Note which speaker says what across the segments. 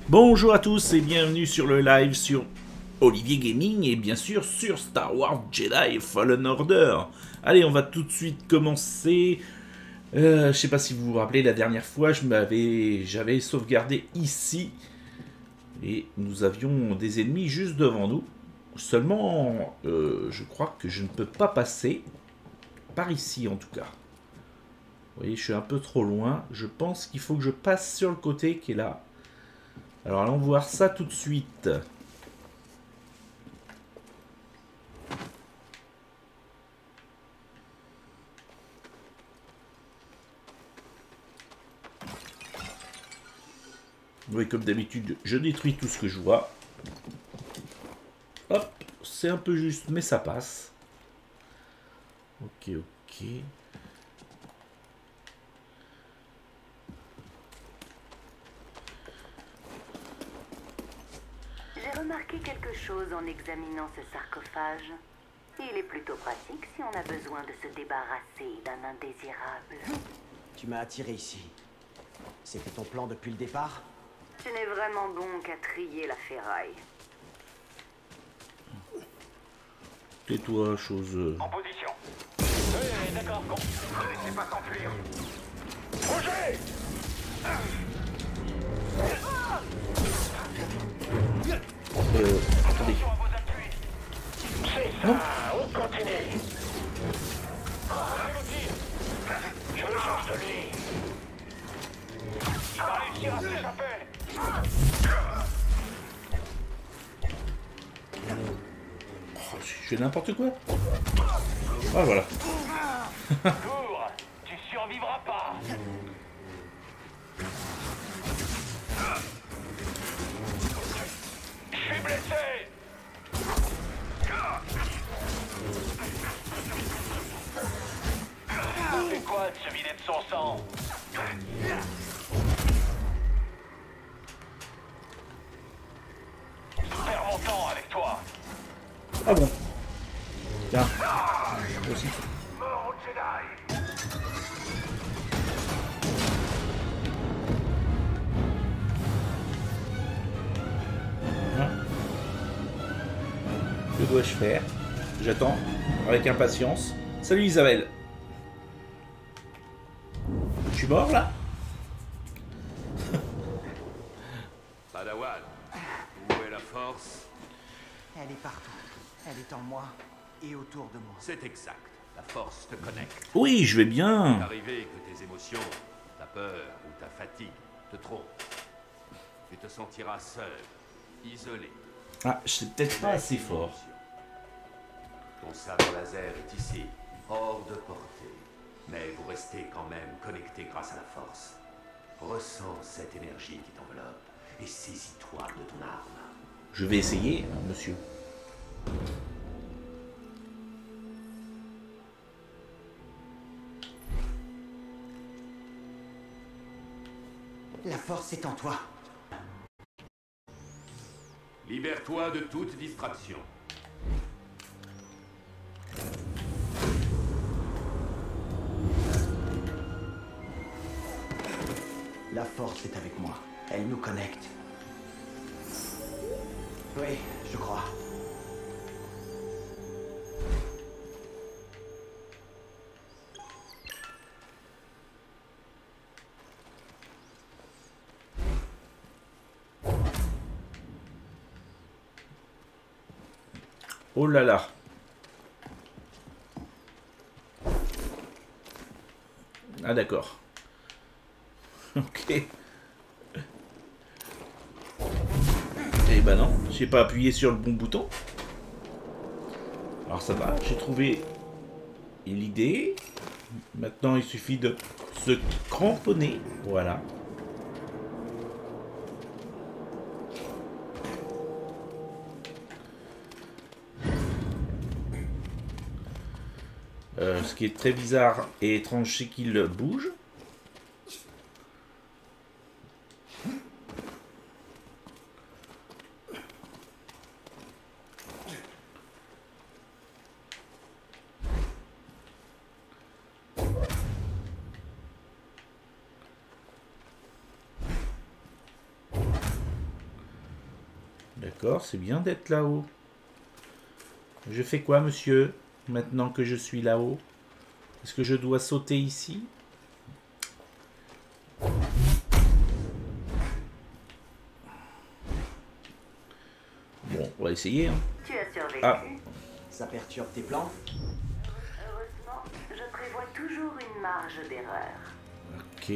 Speaker 1: Bonjour à tous et bienvenue sur le live sur Olivier Gaming et bien sûr sur Star Wars Jedi Fallen Order. Allez, on va tout de suite commencer. Je sais pas si vous vous rappelez, la dernière fois, j'avais sauvegardé ici et nous avions des ennemis juste devant nous. Seulement, je crois que je ne peux pas passer par ici en tout cas. Vous voyez, je suis un peu trop loin. Je pense qu'il faut que je passe sur le côté qui est là. Alors allons voir ça tout de suite. Oui, comme d'habitude, je détruis tout ce que je vois. Hop, c'est un peu juste, mais ça passe. Ok, ok.
Speaker 2: J'ai remarqué quelque chose en examinant ce sarcophage. Il est plutôt pratique si on a besoin de se débarrasser d'un indésirable.
Speaker 3: Tu m'as attiré ici. C'était ton plan depuis le départ?
Speaker 2: Tu n'es vraiment bon qu'à trier la ferraille.
Speaker 1: Tais-toi, chose...
Speaker 4: En position. Oui, d'accord, con. Ne laissez pas s'enfuir. Bougez!
Speaker 1: Attendez.
Speaker 4: Attention à vos appuis. C'est ça, on continue. Je le change de lui. Il va réussir à s'échapper.
Speaker 1: Oh, je fais n'importe quoi. Ah, voilà.
Speaker 4: Cours, tu survivras pas. Je suis blessé. C'est quoi de se vider de son sang? Je perds mon temps avec toi.
Speaker 1: Ah bon. Tiens. Aussi.
Speaker 4: Mort au Jedi.
Speaker 1: Hein. Que dois-je faire? J'attends avec impatience. Salut Isabelle. Je suis mort là?
Speaker 5: Padawan, où est la force?
Speaker 3: Elle est partout. Elle est en moi et autour de moi.
Speaker 5: C'est exact. La force te connecte.
Speaker 1: Oui, je vais bien.
Speaker 5: Arrivé que tes émotions, ta peur ou ta fatigue te trompent. Tu te sentiras seul, isolé.
Speaker 1: Ah, je suis peut-être pas assez fort.
Speaker 5: Ton sabre laser est ici, hors de portée. Mais vous restez quand même connecté grâce à la force. Ressens cette énergie qui t'enveloppe et saisis-toi de ton arme.
Speaker 1: Je vais essayer, monsieur.
Speaker 3: La force est en toi.
Speaker 5: Libère-toi de toute distraction.
Speaker 3: La force est avec moi. Elle nous connecte. Oui, je crois.
Speaker 1: Oh là là. Ah d'accord. Ok. Eh ben non, j'ai pas appuyé sur le bon bouton. Alors ça va, j'ai trouvé l'idée. Maintenant il suffit de se cramponner. Voilà. Ce qui est très bizarre et étrange, c'est qu'il bouge. D'accord, c'est bien d'être là-haut. Je fais quoi, monsieur, maintenant que je suis là-haut? Est-ce que je dois sauter ici? Bon, on va essayer. Hein.
Speaker 2: Tu as survécu.
Speaker 1: Ah.
Speaker 3: Ça perturbe tes plans?
Speaker 2: Heureusement, je prévois toujours une marge d'erreur.
Speaker 1: Ok.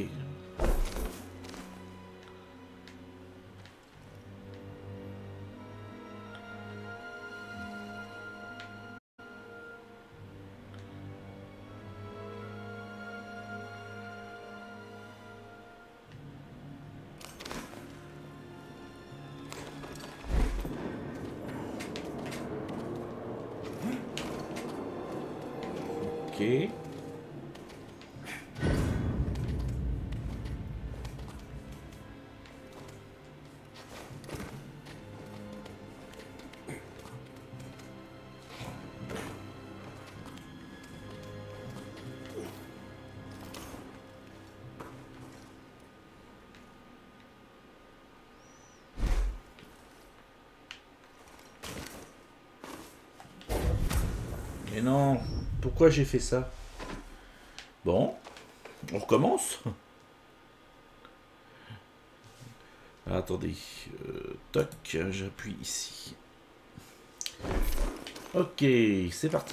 Speaker 1: Ok. Mais non, pourquoi j'ai fait ça? Bon, on recommence. Attendez, toc, j'appuie ici. Ok, c'est parti.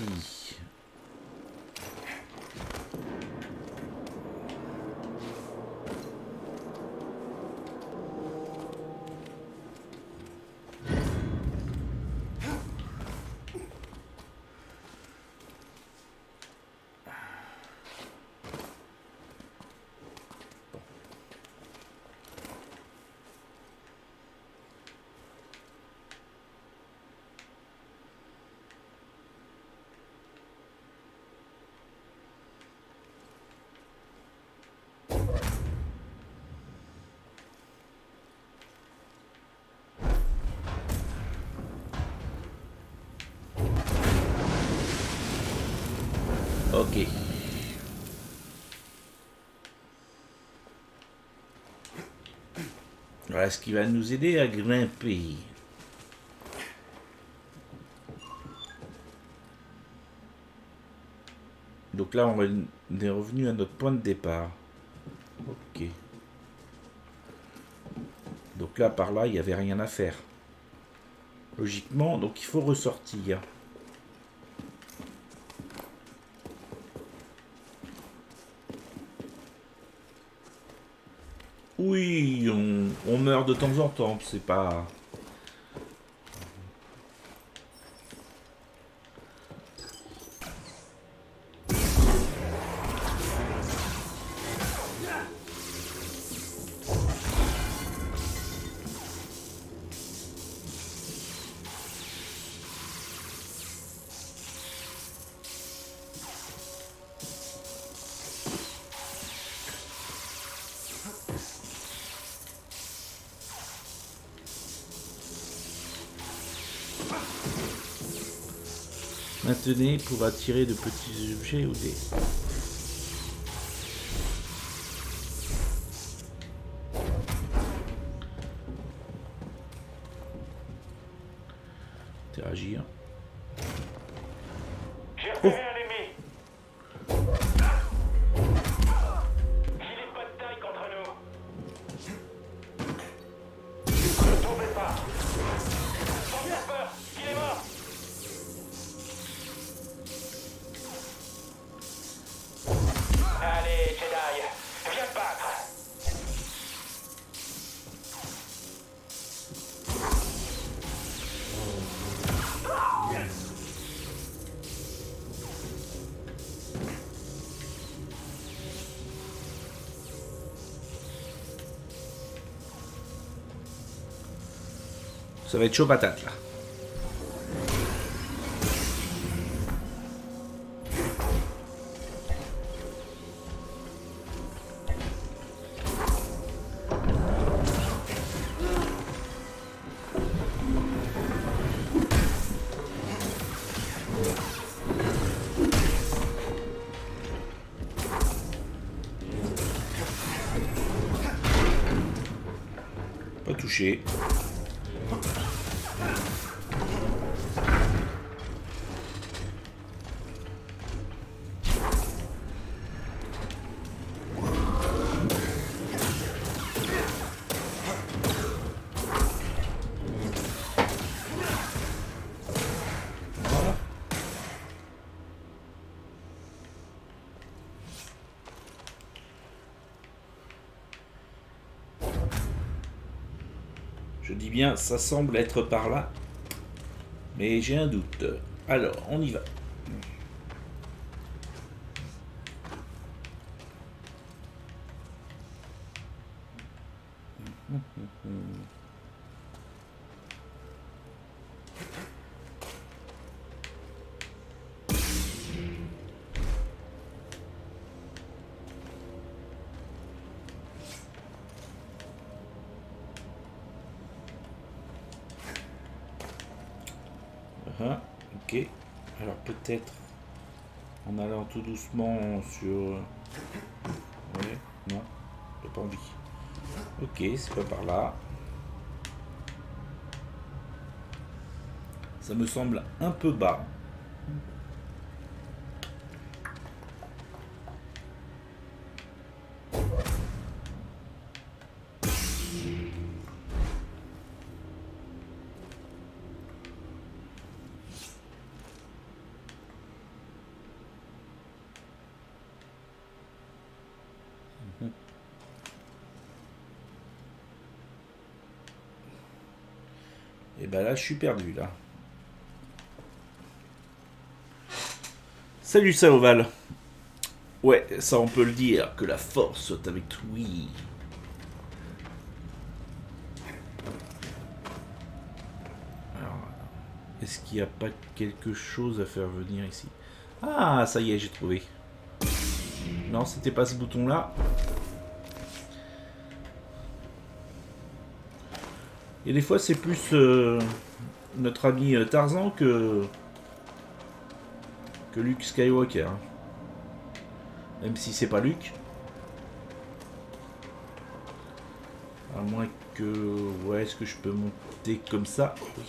Speaker 1: Ok. Voilà ce qui va nous aider à grimper. Donc là, on est revenu à notre point de départ. Ok. Donc là, par là, il n'y avait rien à faire. Logiquement, donc il faut ressortir. Oui, on meurt de temps en temps, c'est pas... Maintenez pour attirer de petits objets ou des... Interagir.
Speaker 4: J'ai repéré un ennemi. Il est pas de taille contre nous. Ne tombez pas. Sans faire peur, il est mort. Allez, Jedi, viens te battre.
Speaker 1: Ça va être chaud patate là. Pas touché. Je dis bien, ça semble être par là. Mais j'ai un doute. Alors, on y va. Ok. Alors peut-être en allant tout doucement sur... Ouais, non, j'ai pas envie. Ok, c'est pas par là. Ça me semble un peu bas. Et ben là, je suis perdu, là. Salut, Saoval. Ouais, ça, on peut le dire, que la force soit avec toi. Alors, est-ce qu'il n'y a pas quelque chose à faire venir ici? Ah, ça y est, j'ai trouvé. Non, c'était pas ce bouton-là. Et des fois, c'est plus notre ami Tarzan que Luke Skywalker. Hein. Même si c'est pas Luke. À moins que... Ouais, est-ce que je peux monter comme ça? Oui.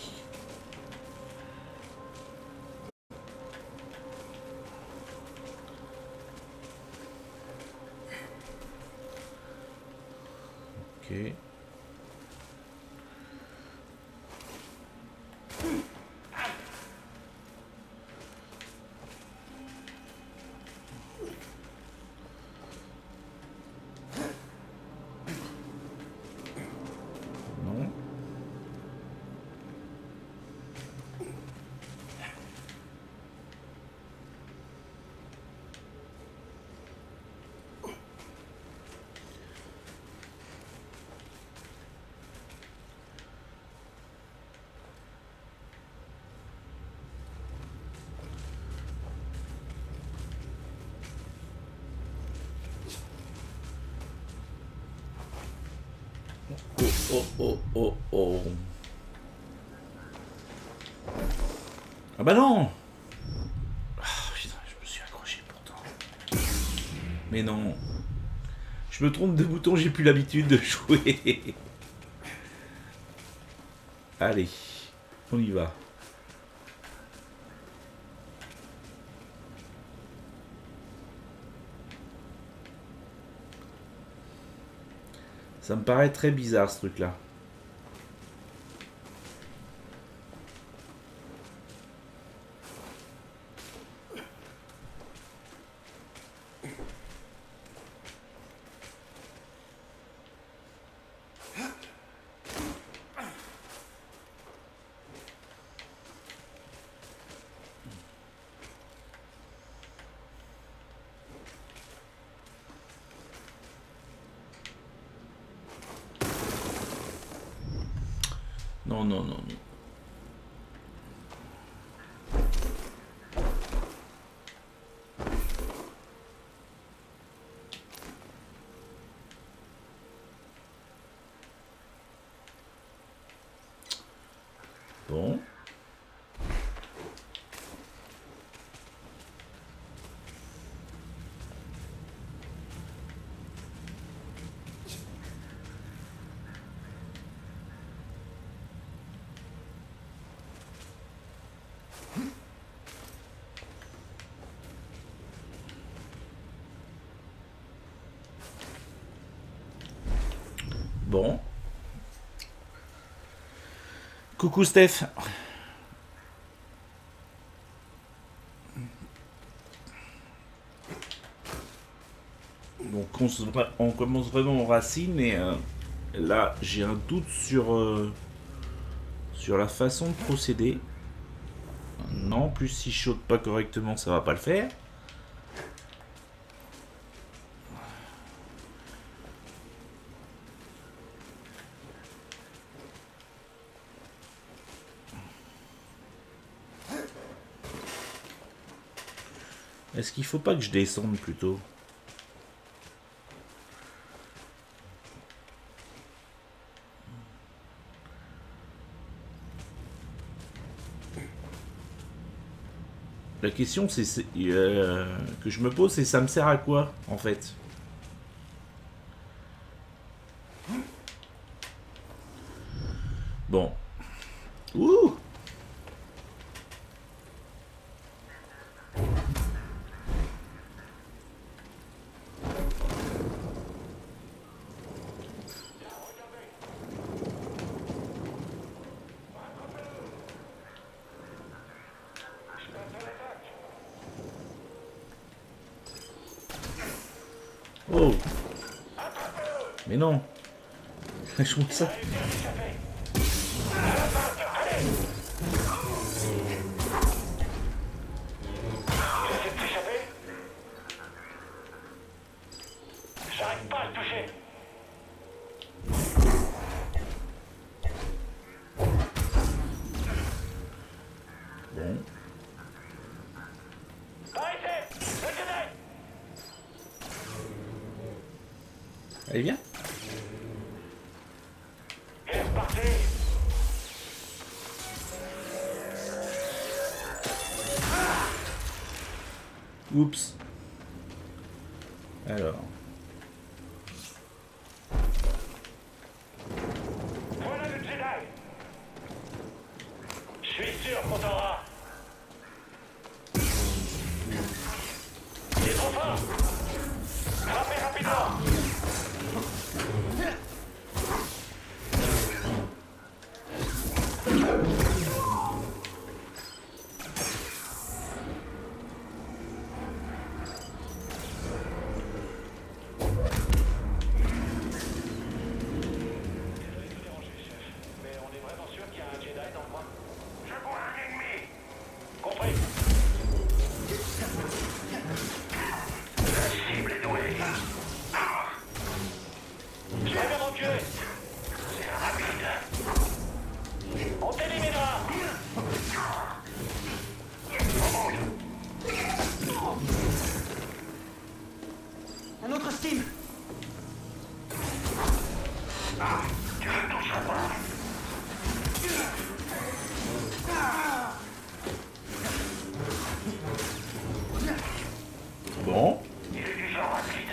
Speaker 1: Ok. Oh. Ah bah non. Ah, putain, je me suis accroché pourtant. Mais non. Je me trompe de bouton, j'ai plus l'habitude de jouer. Allez, on y va. Ça me paraît très bizarre ce truc-là. Non. Bon. Bon. Coucou Steph. Donc on commence vraiment en racine et là j'ai un doute sur sur la façon de procéder. Non, en plus si je saute pas correctement, ça va pas le faire. Est-ce qu'il faut pas que je descende plutôt? La question que je me pose, c'est ça me sert à quoi en fait? Bon. Ouh! Oh! Mais non! Je vois ça.
Speaker 4: J'arrive pas à le toucher.
Speaker 1: Bon.
Speaker 4: Arrêtez! Le Jedi!
Speaker 1: Allez, viens.
Speaker 4: Il est reparti.
Speaker 1: Oups. Alors.
Speaker 4: Voilà le Jedi. Je suis sûr qu'on t'aura. Il est trop fort. Frappez rapidement. Mais on est vraiment sûr qu'il y a un Jedi dans le coin. Je vois un ennemi. Compris. La cible est douée. Je vais me reculer. C'est rapide. On t'éliminera.
Speaker 3: Un autre Steam.
Speaker 4: Tu ne toucheras pas.
Speaker 1: Bon.
Speaker 4: Il est du genre rapide.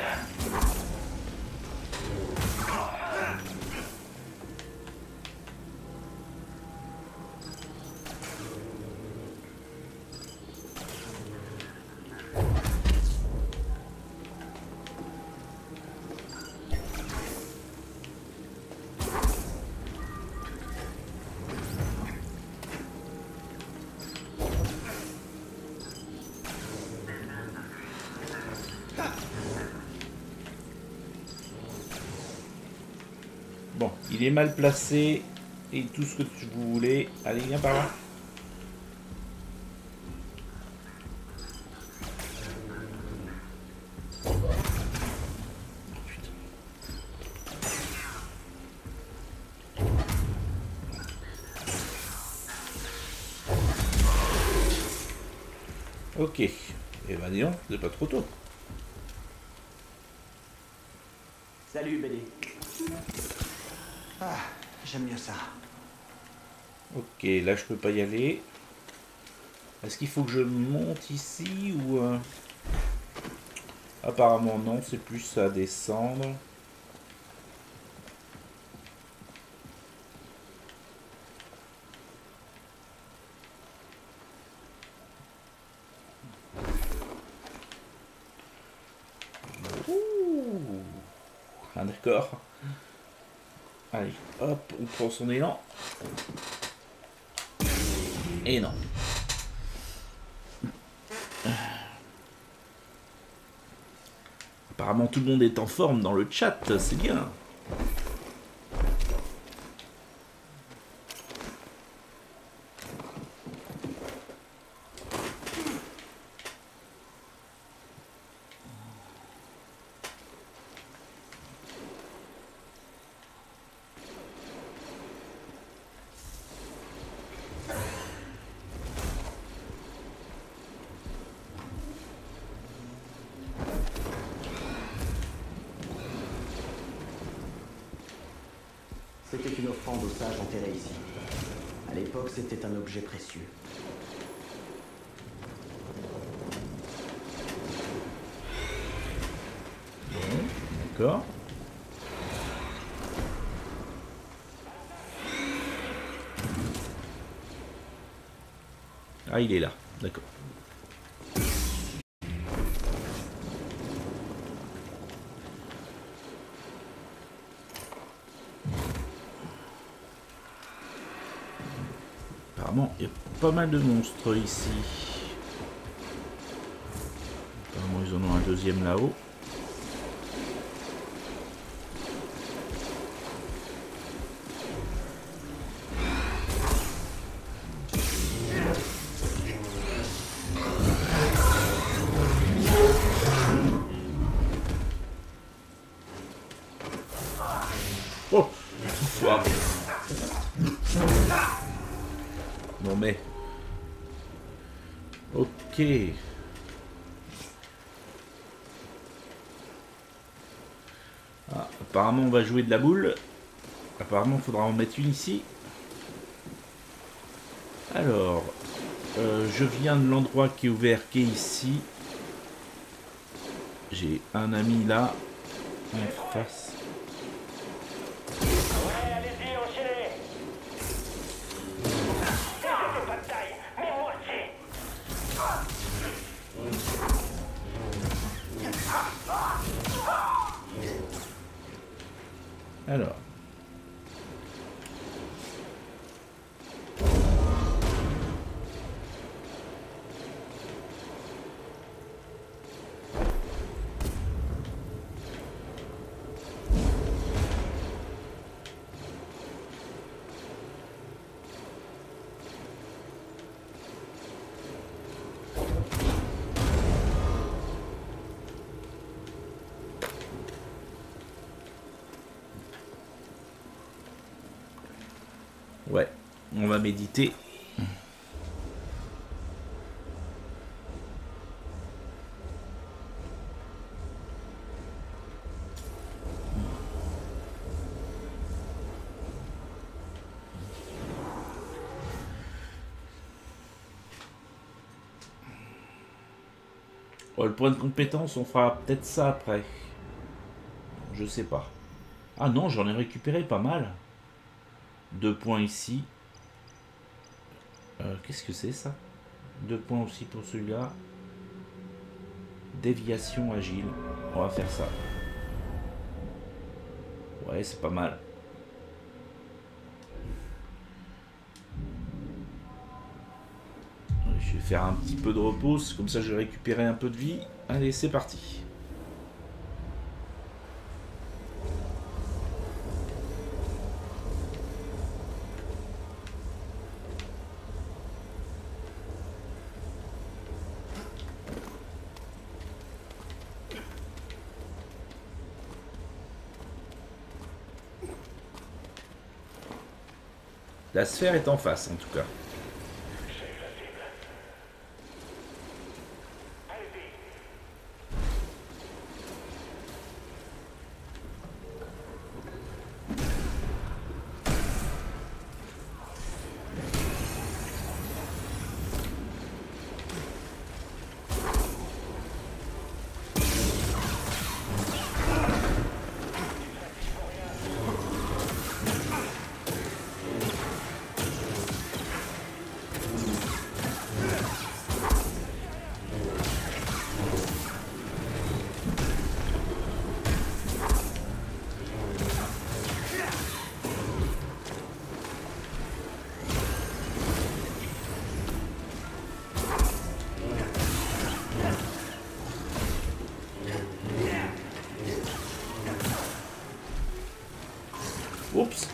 Speaker 1: Bon, il est mal placé. Et tout ce que vous voulez. Allez, viens par là. Ok. Eh ben dis donc, c'est pas trop tôt.
Speaker 3: Salut, BD. Ah, j'aime mieux ça.
Speaker 1: Ok, là je peux pas y aller. Est-ce qu'il faut que je monte ici ou... Apparemment non, c'est plus à descendre. Ouh. Ah, d'accord. Allez, hop, on prend son élan. Et non. Apparemment tout le monde est en forme dans le chat, c'est bien.
Speaker 6: C'était une offrande aux sages enterrés ici. À l'époque, c'était un objet précieux.
Speaker 1: D'accord. Ah, il est là. D'accord. Apparemment, il y a pas mal de monstres ici. Apparemment, ils en ont un deuxième là-haut. Oh, wow. Non mais... Ok. Ah, apparemment on va jouer de la boule. Apparemment il faudra en mettre une ici. Alors, je viens de l'endroit qui est ouvert, qui est ici. J'ai un ami là, en face.
Speaker 4: Ouais, allez-y, enchaînez. C'est pas de taille, mais moitié.
Speaker 1: Alors. Ouais, on va méditer. Oh, le point de compétence, on fera peut-être ça après. Je sais pas. Ah non, j'en ai récupéré pas mal. 2 points ici. Qu'est-ce que c'est ça? 2 points aussi pour celui-là. Déviation agile. On va faire ça. Ouais, c'est pas mal. Je vais faire un petit peu de repos. Comme ça, je vais récupérer un peu de vie. Allez, c'est parti. La sphère est en face, en tout cas. Oups.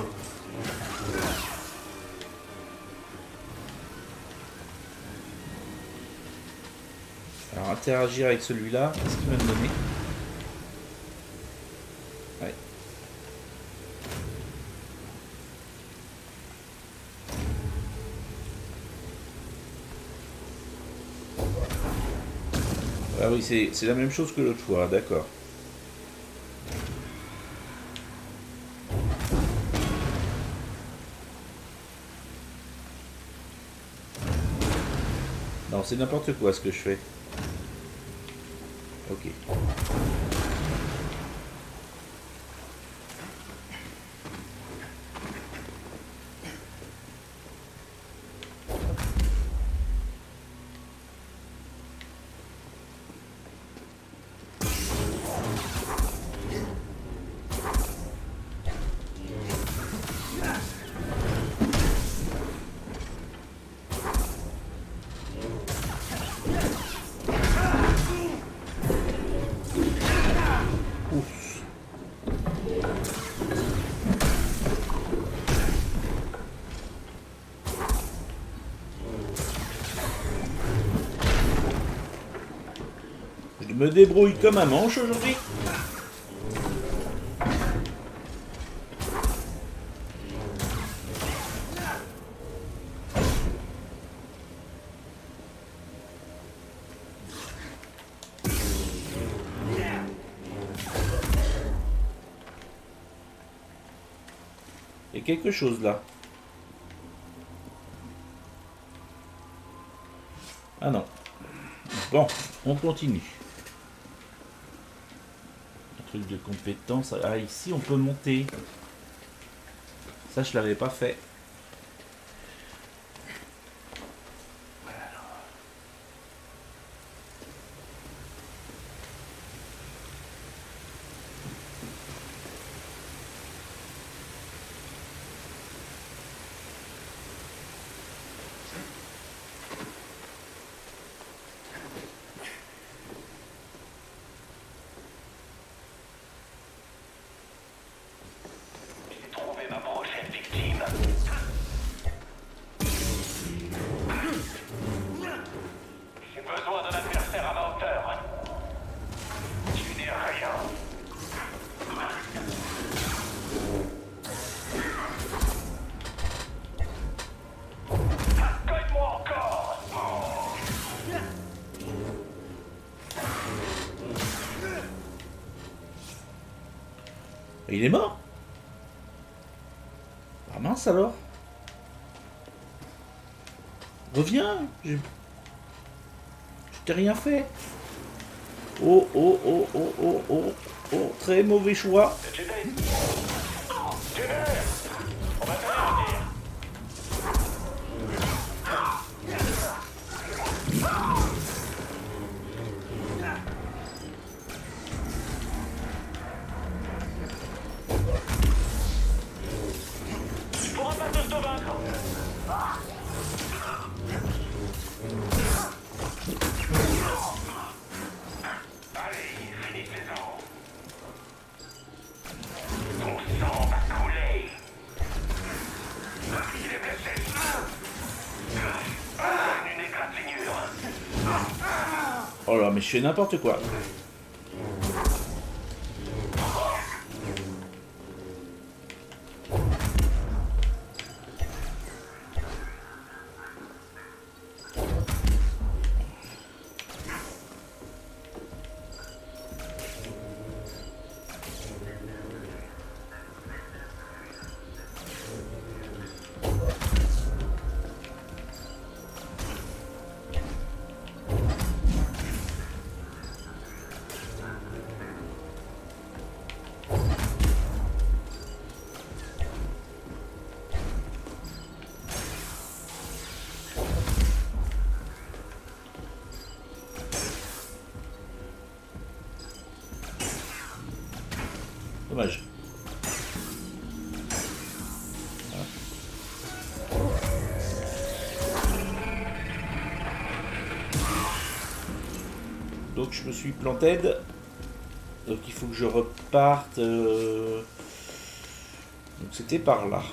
Speaker 1: Alors interagir avec celui-là, qu'est-ce qu'il va me donner? Ouais. Ah oui, c'est la même chose que l'autre fois, d'accord. Non, c'est n'importe quoi ce que je fais. Ok. Je me débrouille comme un manche aujourd'hui. Il y a quelque chose là. Ah non. Bon, on continue. Un truc de compétence. Ah, ici on peut monter. Ça, je l'avais pas fait.
Speaker 4: J'ai trouvé ma prochaine victime. J'ai besoin d'un adversaire à ma hauteur. Tu n'es rien. Cogne-moi encore.
Speaker 1: Il est mort? Ah mince alors. Reviens. Je t'ai rien fait. Oh, oh, oh, oh, oh, oh, oh. Très mauvais choix.
Speaker 4: Jedi. Jedi. On va t'anéantir. Tu pourras pas tous te vaincre. Allez, finissez-en. Ton sang va couler. Il est blessé. Une égratignure.
Speaker 1: Oh là, mais je fais n'importe quoi. Dommage. Donc je me suis planté. Donc il faut que je reparte. Donc c'était par là.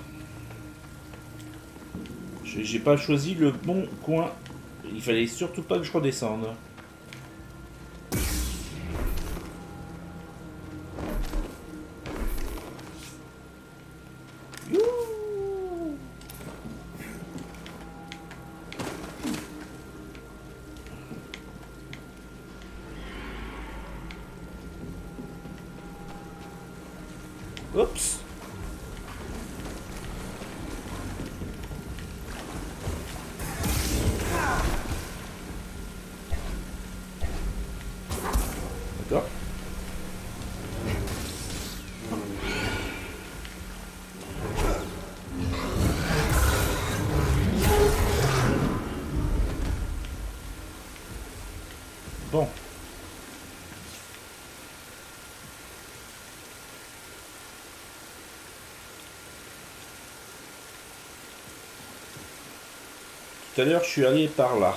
Speaker 1: J'ai pas choisi le bon coin. Il fallait surtout pas que je redescende. Youhou! Oups. à l'heure, je suis allé par là.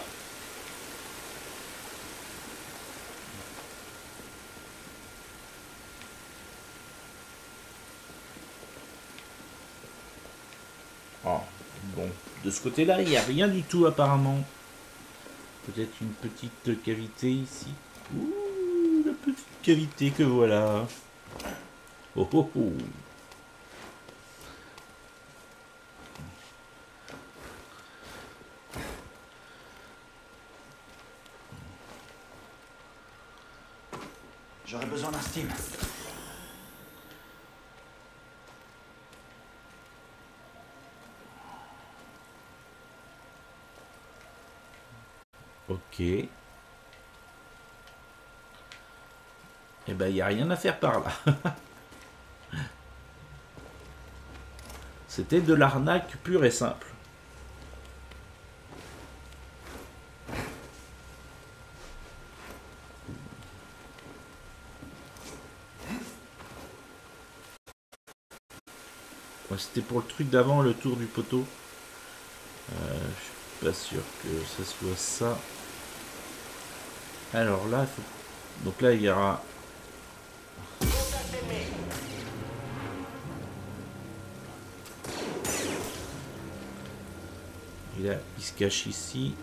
Speaker 1: Oh, bon, de ce côté-là, il n'y a rien du tout apparemment. Peut-être une petite cavité ici. Ouh, la petite cavité que voilà. Oh oh oh.
Speaker 3: J'aurais besoin d'un steam.
Speaker 1: Ok. Eh ben, il n'y a rien à faire par là. C'était de l'arnaque pure et simple. Ouais, c'était pour le truc d'avant, le tour du poteau. Je suis pas sûr que ce soit ça. Alors là, faut... donc là, il y aura... Et là, il se cache ici.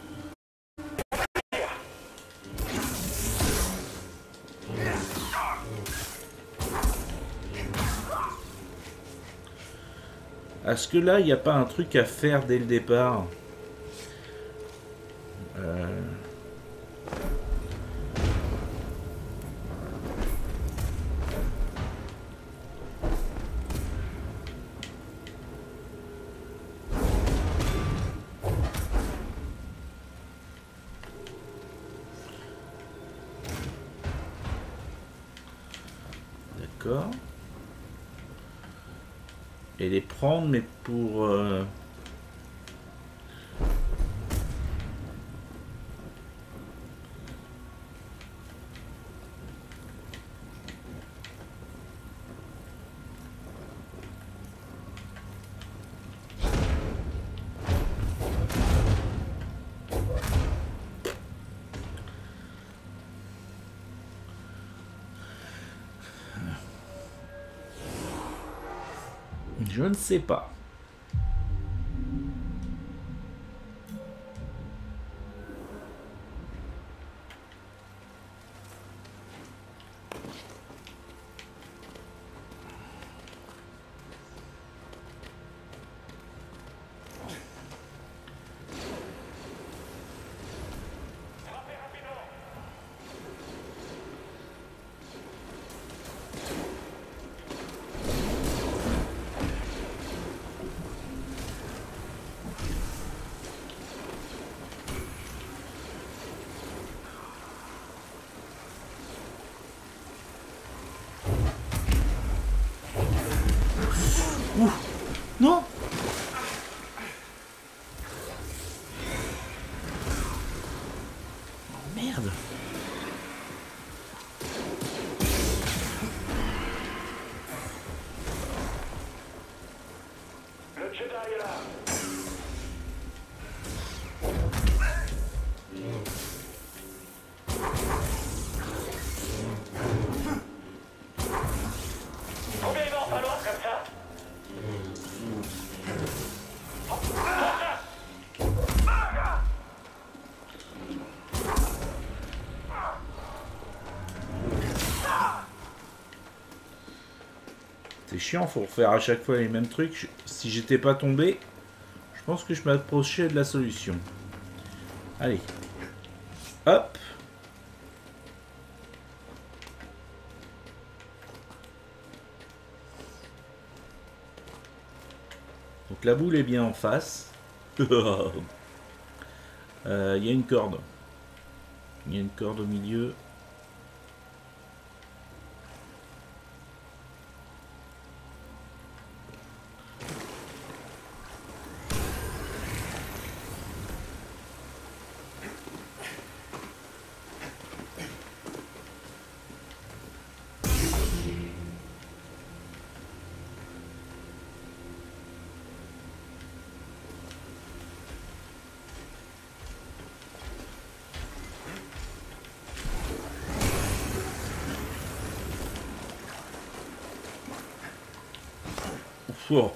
Speaker 1: Est-ce que là, il n'y a pas un truc à faire dès le départ? D'accord. Et les prendre, mais pour... Je ne sais pas. Ouh, non. Oh, merde.
Speaker 4: Le Jedi est là. Combien il va en falloir comme ça?
Speaker 1: C'est chiant, faut refaire à chaque fois les mêmes trucs. Si j'étais pas tombé, je pense que je m'approchais de la solution. Allez. Hop. Donc la boule est bien en face. Il y a une corde. Il y a une corde au milieu. Oh,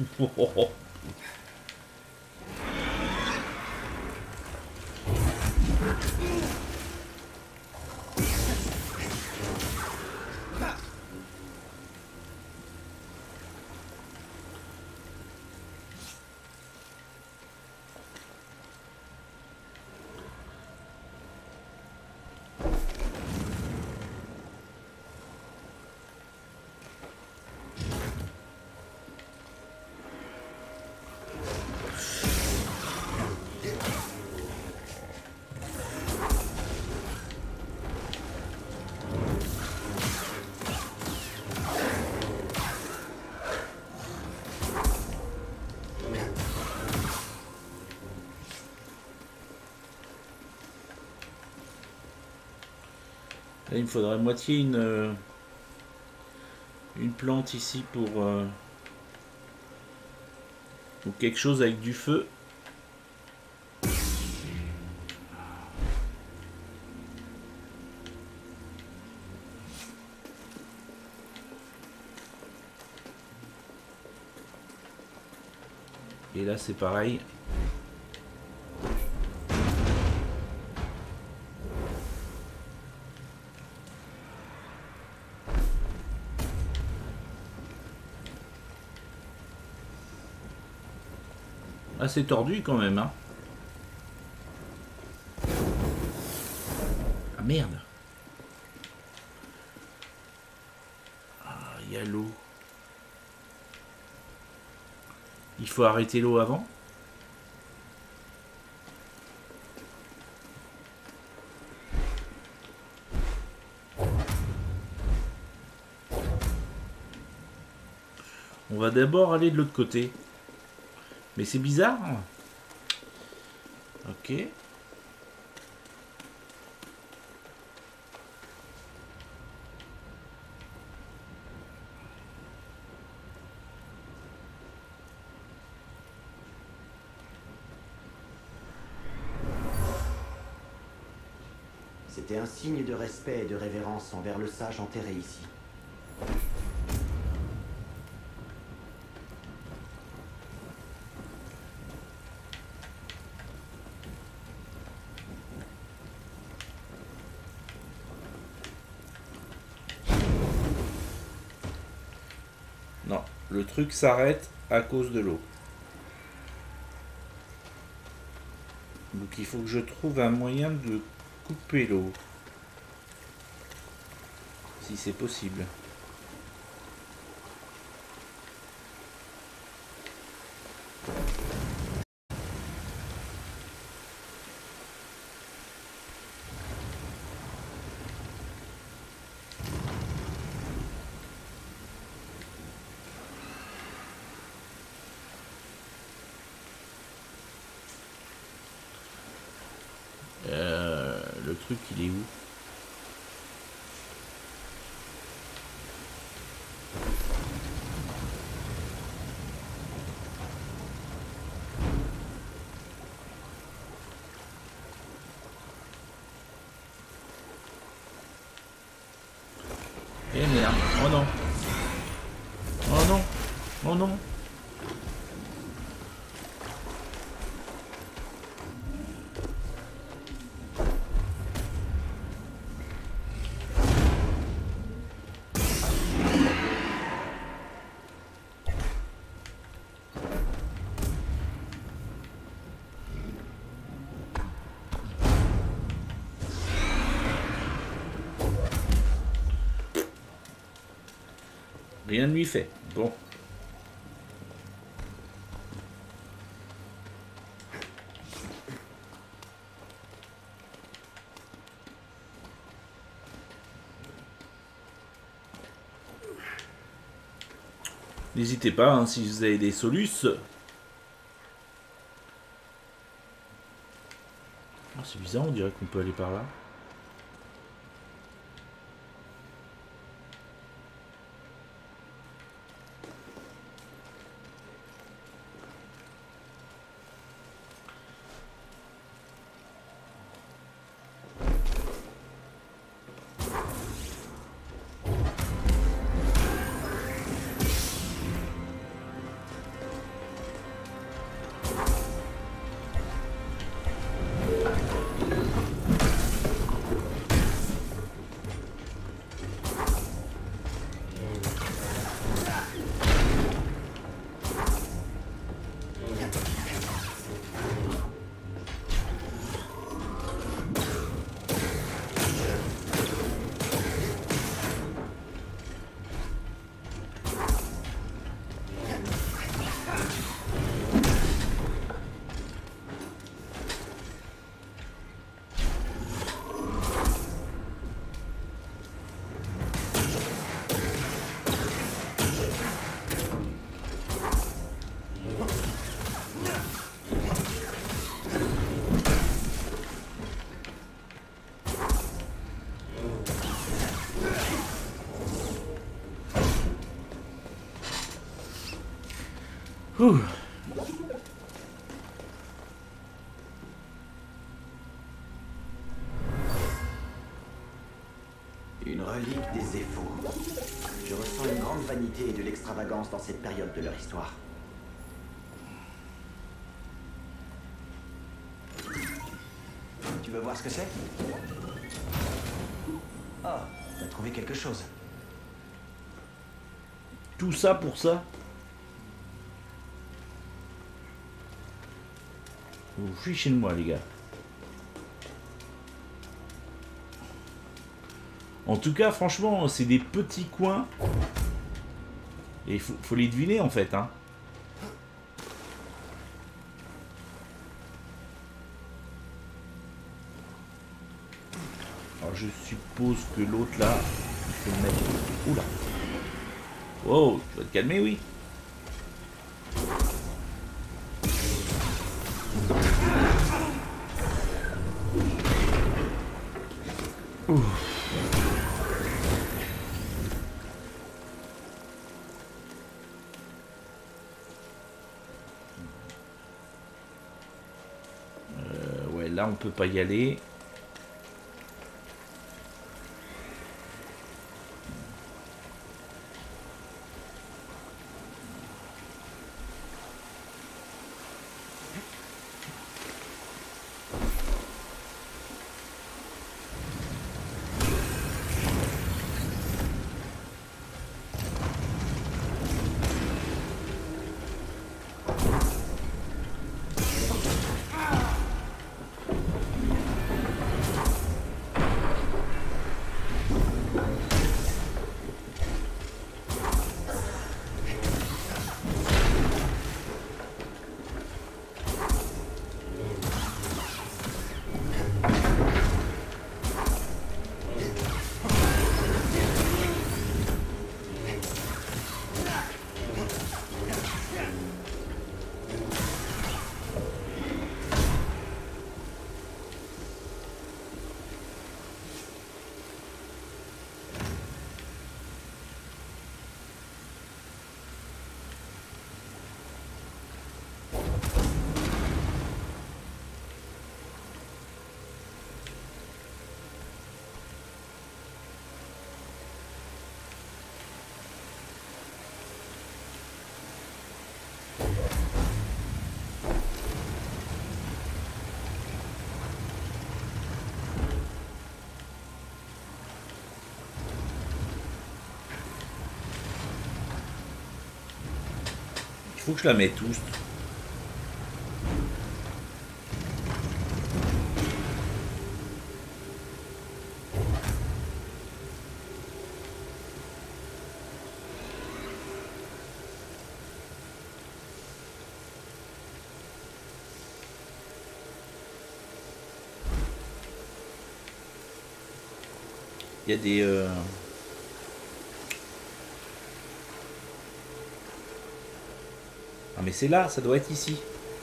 Speaker 1: Là, il me faudrait moitié une plante ici pour ou quelque chose avec du feu. Et là c'est pareil. Assez tordu quand même, hein. Ah merde. Ah, il y a l'eau. Il faut arrêter l'eau avant. On va d'abord aller de l'autre côté. Mais c'est bizarre. Ok.
Speaker 6: C'était un signe de respect et de révérence envers le sage enterré ici.
Speaker 1: Non, le truc s'arrête à cause de l'eau. Donc il faut que je trouve un moyen de couper l'eau. Si c'est possible. Le truc il est où? Eh merde, oh non. Oh non. Oh non. Rien ne lui fait. Bon. N'hésitez pas, hein, si vous avez des solus. Ah, c'est bizarre, on dirait qu'on peut aller par là. Ouh.
Speaker 6: Une relique des Zéphos. Je ressens une grande vanité et de l'extravagance dans cette période de leur histoire. Tu veux voir ce que c'est? Oh, t'as trouvé quelque chose.
Speaker 1: Tout ça pour ça. Vous fichez de moi, les gars. En tout cas, franchement, c'est des petits coins. Et il faut les deviner, en fait, hein. Alors, je suppose que l'autre, là, il faut le mettre... Oula. Wow, tu vas te calmer, oui. Ouf. Ouais, là, on peut pas y aller. Il faut que je la mette tous. Il y a des... Ah mais c'est là, ça doit être ici.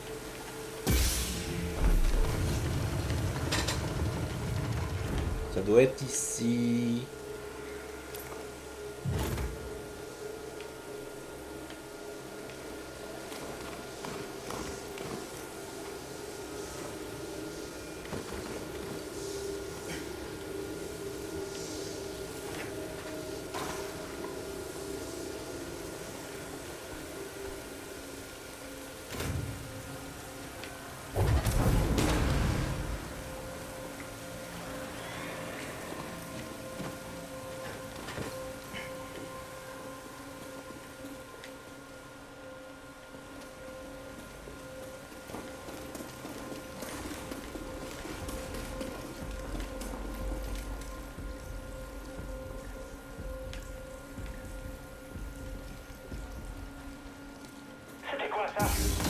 Speaker 1: Ça doit être ici.
Speaker 4: C'était quoi ça?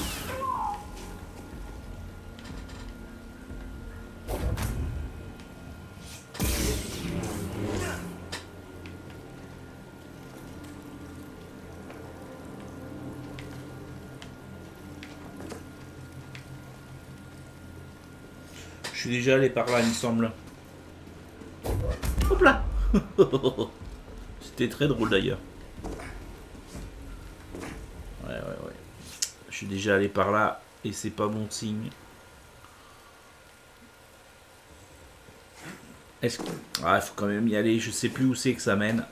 Speaker 1: Je suis déjà allé par là, il me semble. Hop là. C'était très drôle d'ailleurs. Ouais. suis déjà allé par là et c'est pas bon signe. Est-ce que... Ah, il faut quand même y aller. Je sais plus où c'est que ça mène.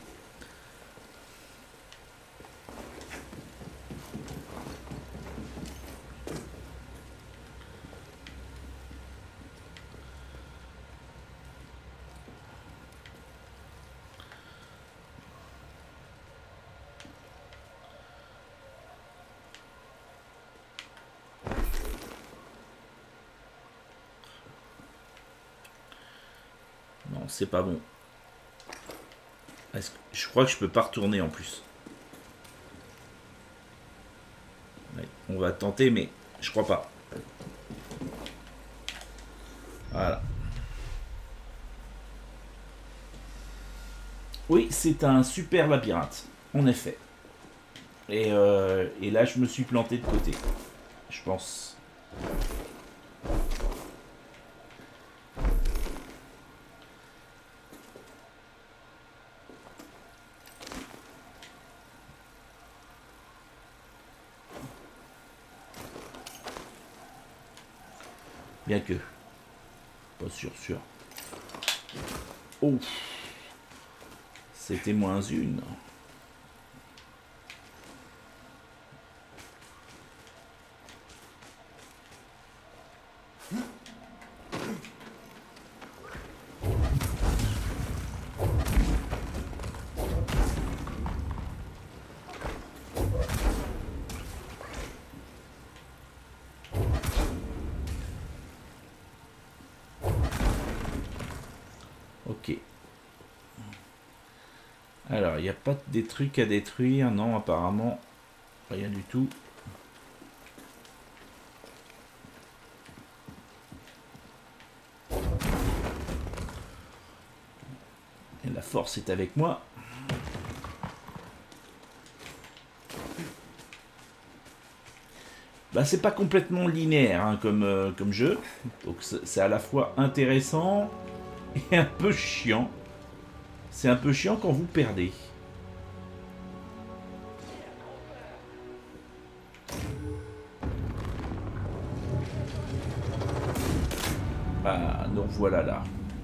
Speaker 1: C'est pas bon. Je crois que je peux pas retourner en plus. Ouais, on va tenter, mais je crois pas. Voilà. Oui, c'est un super labyrinthe, en effet. Et là, je me suis planté de côté. Je pense. Bien que. Pas sûr. Oh. C'était moins une. Alors, il n'y a pas des trucs à détruire. Non, apparemment, rien du tout. Et la force est avec moi. Bah, c'est pas complètement linéaire hein, comme jeu. Donc, c'est à la fois intéressant et un peu chiant. C'est un peu chiant quand vous perdez. Ah, donc voilà là.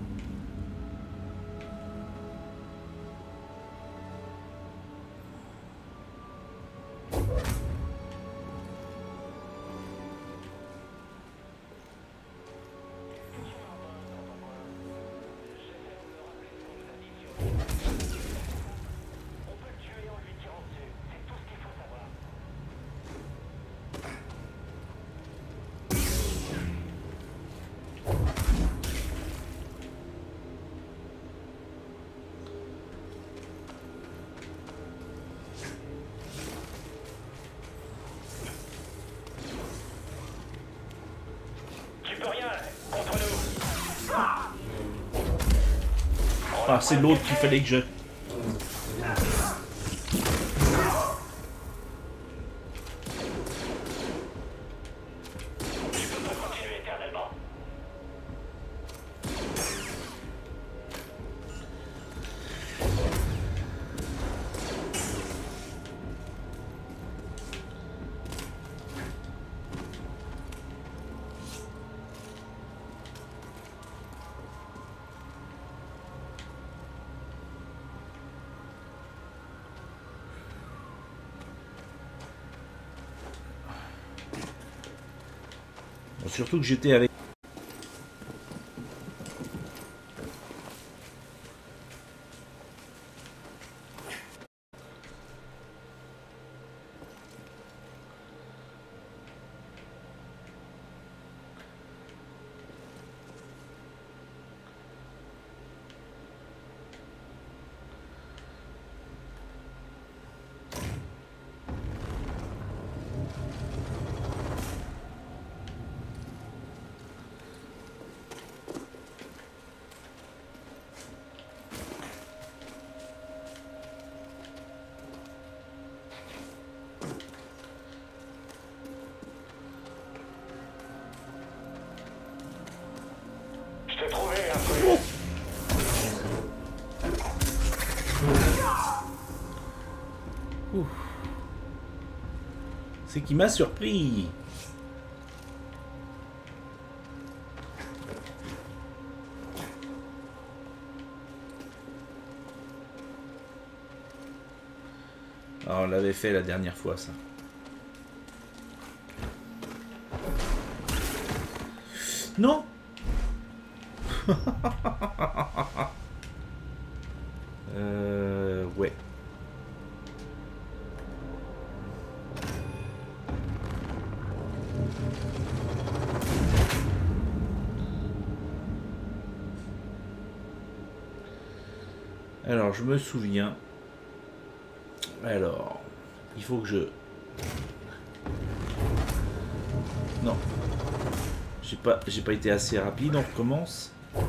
Speaker 1: Ah, c'est l'autre qu'il fallait que je... Surtout que j'étais avec... C'est qui m'a surpris. Ah, on l'avait fait la dernière fois, ça. Non. Ouais. Alors, je me souviens. Alors, il faut que je... Non. J'ai pas été assez rapide, on recommence.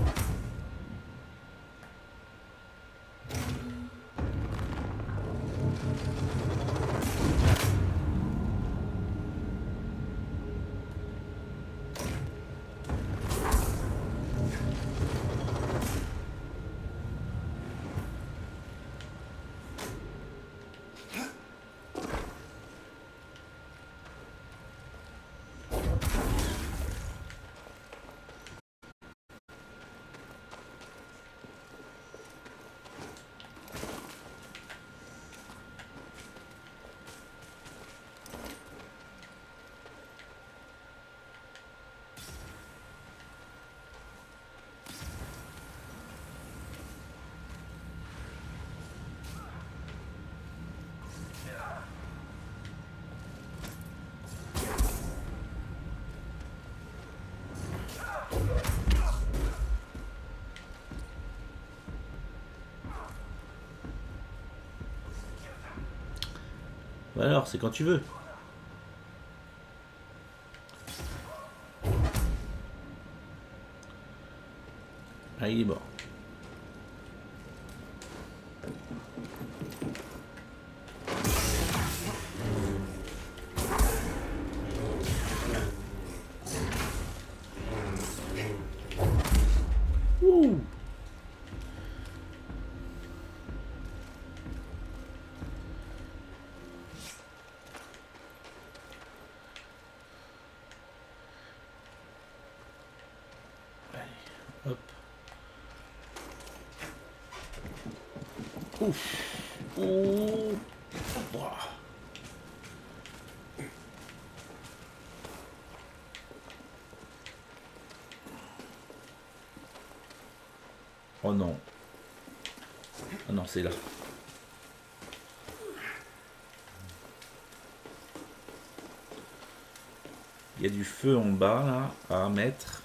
Speaker 1: Alors, c'est quand tu veux. Ah, il est mort. Ouh. Hop. Ouf. Ouh. Ouah. Oh non. Oh non, c'est là. Il y a du feu en bas là à mettre.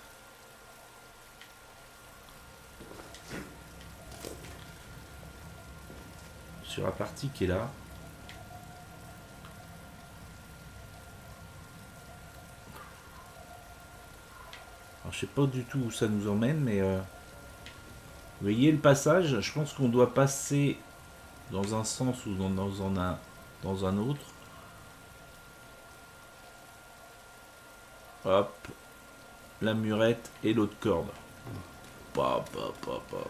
Speaker 1: Sur la partie qui est là. Alors, je sais pas du tout où ça nous emmène, mais vous voyez le passage. Je pense qu'on doit passer dans un sens ou dans un autre. Hop, la murette et l'autre corde. Pa, pa, pa, pa.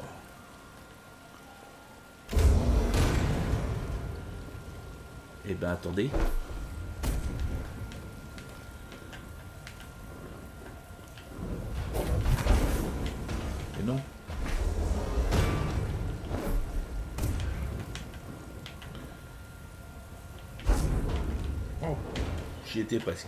Speaker 1: Eh ben attendez. Et non. Oh, j'y étais presque.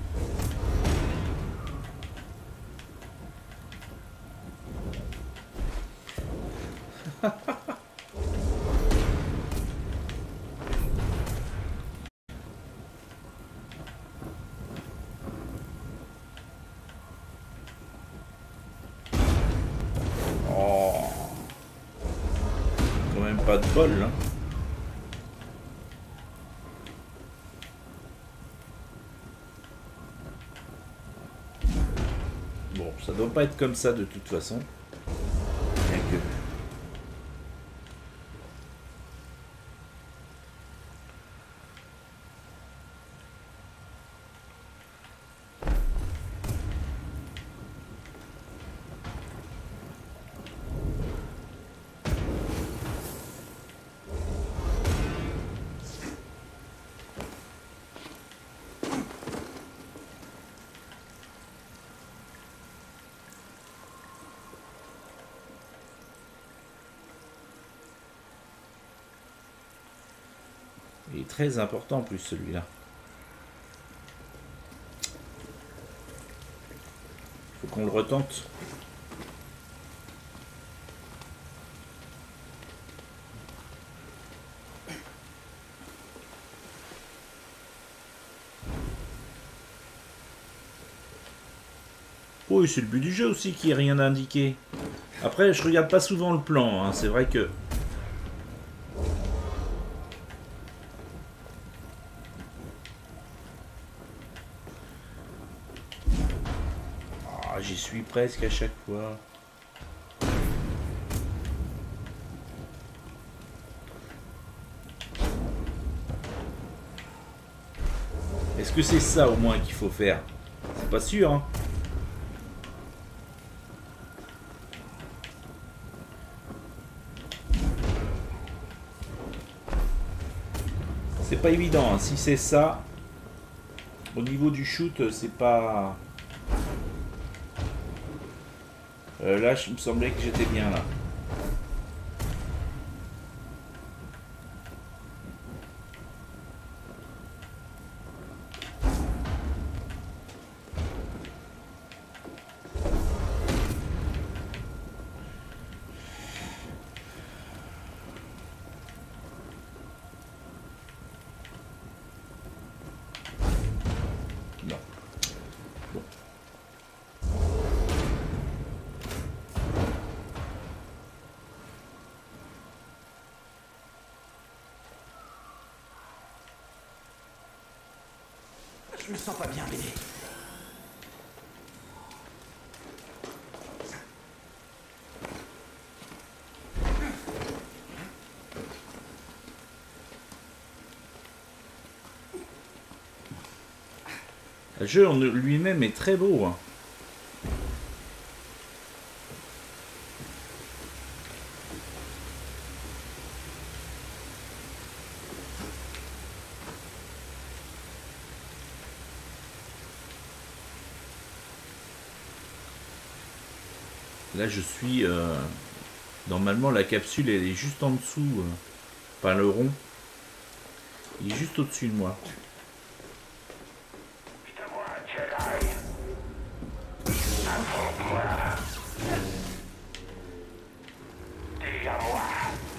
Speaker 1: Pas de bol hein. Bon, ça doit pas être comme ça de toute façon. Bien que... Il est très important en plus celui-là. Faut qu'on le retente. Oui, c'est le but du jeu aussi qu'il n'y ait rien indiqué. Après, je regarde pas souvent le plan, hein. C'est vrai que... Ah, j'y suis presque à chaque fois. Est-ce que c'est ça au moins qu'il faut faire? C'est pas sûr, hein. C'est pas évident, hein. Si c'est ça, au niveau du shoot, c'est pas... là, il me semblait que j'étais bien là.
Speaker 6: Je me sens pas bien, BD.
Speaker 1: Le jeu en lui-même est très beau, hein. Là, je suis... normalement, la capsule, elle est juste en dessous. Pas le rond. Il est juste au-dessus de moi.
Speaker 4: Dites-moi, Jedi. Affronte-moi. Dis à moi.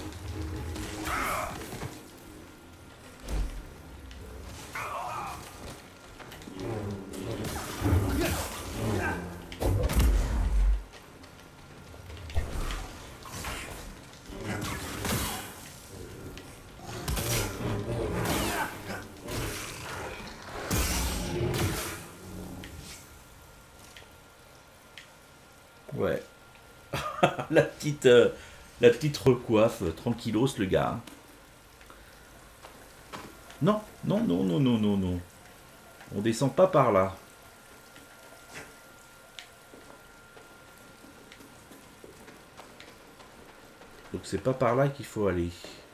Speaker 1: Ouais. la petite recoiffe, tranquillos le gars. Non, non, non, non, non, non, non. On descend pas par là. Donc c'est pas par là qu'il faut aller.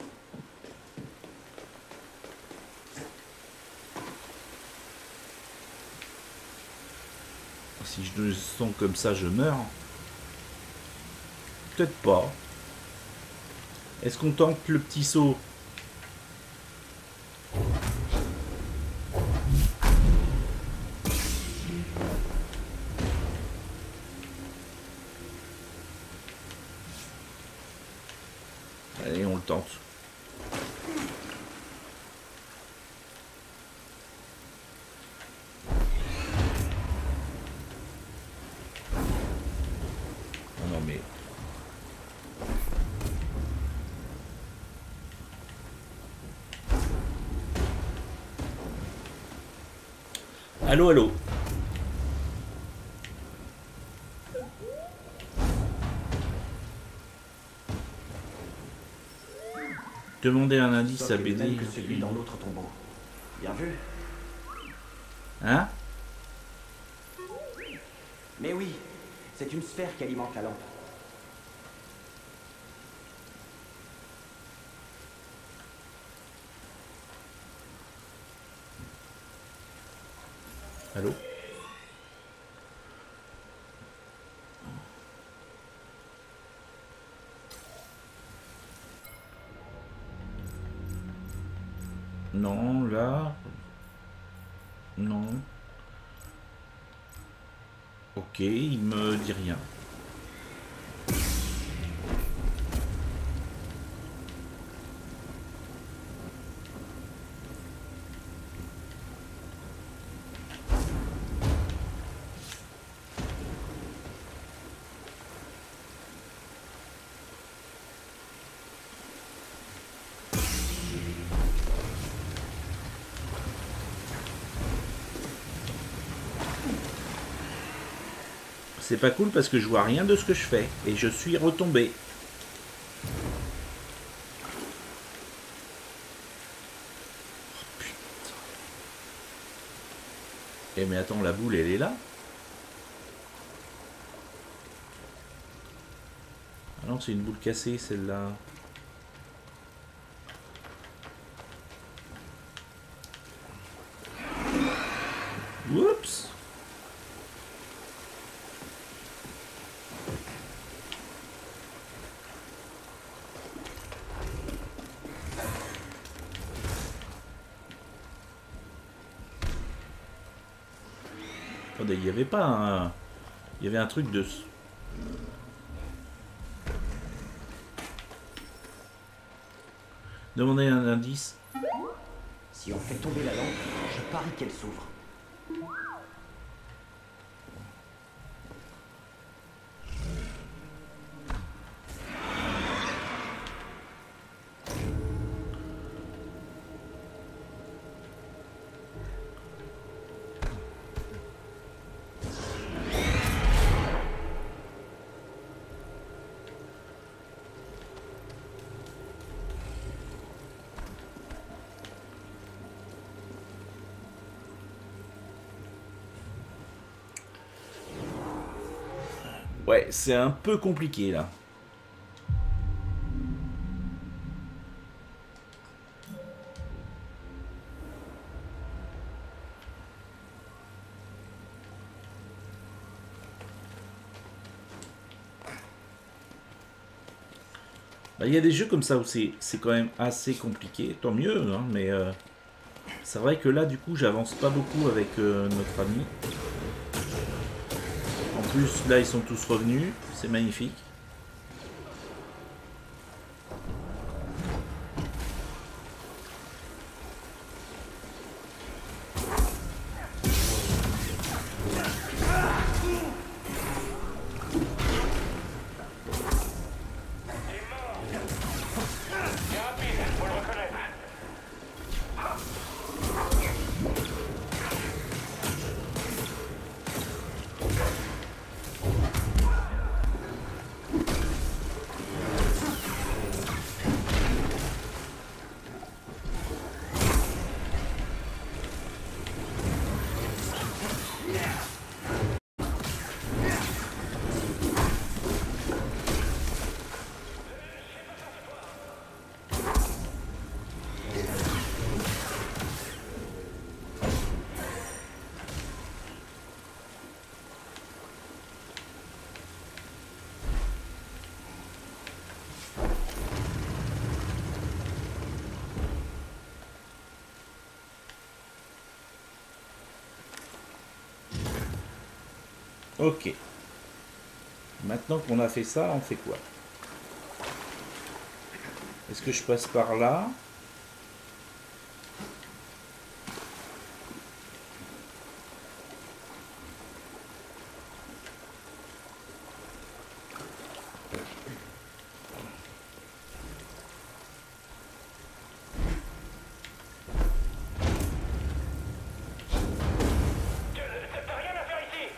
Speaker 1: Si je le sens comme ça, je meurs. Peut-être pas. Est-ce qu'on tente le petit saut? Allez, on le tente. Non mais... Allô, allô. Demandez un indice à BD.
Speaker 6: Que celui dans l'autre tombeau. Bien vu.
Speaker 1: Hein?
Speaker 6: Mais oui, c'est une sphère qui alimente la lampe.
Speaker 1: Allô? Non, là... Non. Ok, il me dit rien. C'est pas cool parce que je vois rien de ce que je fais et je suis retombé. Oh, putain. Eh mais attends, la boule elle est là? Ah non, c'est une boule cassée celle-là. Oups. Attendez, il n'y avait pas un... Il y avait un truc de... Demandez un indice.
Speaker 6: Si on fait tomber la lampe, je parie qu'elle s'ouvre.
Speaker 1: Ouais, c'est un peu compliqué là. Bah, il y a des jeux comme ça où c'est quand même assez compliqué, tant mieux, hein, mais c'est vrai que là du coup j'avance pas beaucoup avec notre ami. En plus là ils sont tous revenus, c'est magnifique. Ok. Maintenant qu'on a fait ça, on fait quoi? Est-ce que je passe par là?
Speaker 4: T'as rien à faire ici.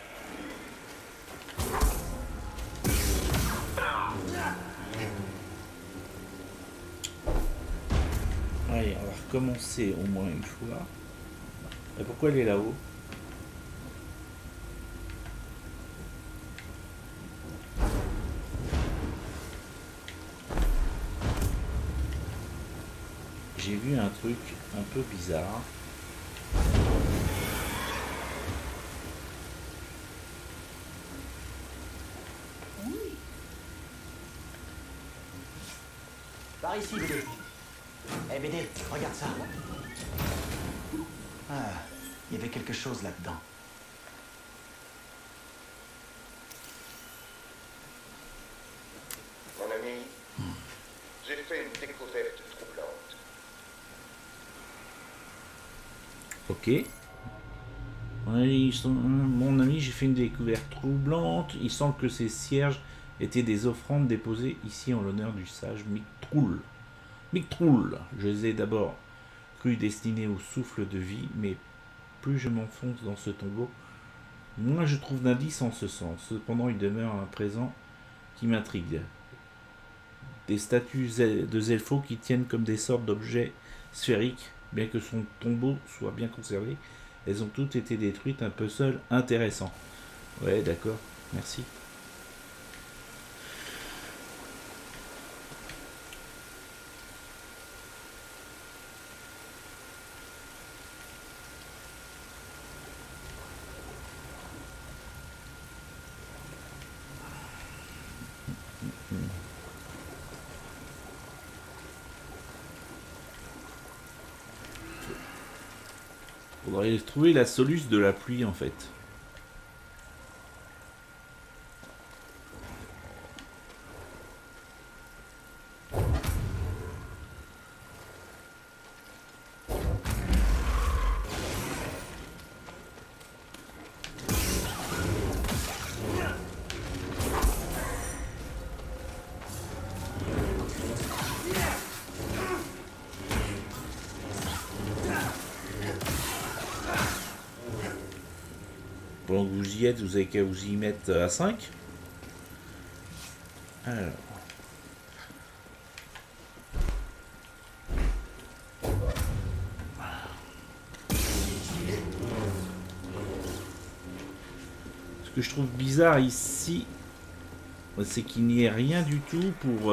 Speaker 1: Allez, on va recommencer au moins une fois. Et pourquoi elle est là-haut? J'ai vu un truc un peu bizarre.
Speaker 6: Par ici, BD. Eh BD, regarde ça.
Speaker 3: Il y avait quelque chose là-dedans.
Speaker 7: Mon ami, j'ai fait une découverte troublante.
Speaker 1: Ok. Mon ami, j'ai fait une découverte troublante. Il semble que ces cierges étaient des offrandes déposées ici en l'honneur du sage Mictroul. Mictroul, je les ai d'abord cru destinés au souffle de vie, mais plus je m'enfonce dans ce tombeau, moins je trouve d'indices en ce sens. Cependant, il demeure un présent qui m'intrigue. Des statues de Zelfo qui tiennent comme des sortes d'objets sphériques, bien que son tombeau soit bien conservé. Elles ont toutes été détruites, un puzzle intéressant. Ouais, d'accord, merci. Faudrait trouver la soluce de la pluie en fait. Pendant que vous y êtes, vous avez qu'à vous y mettre à 5. Alors. Ce que je trouve bizarre ici, c'est qu'il n'y ait rien du tout pour...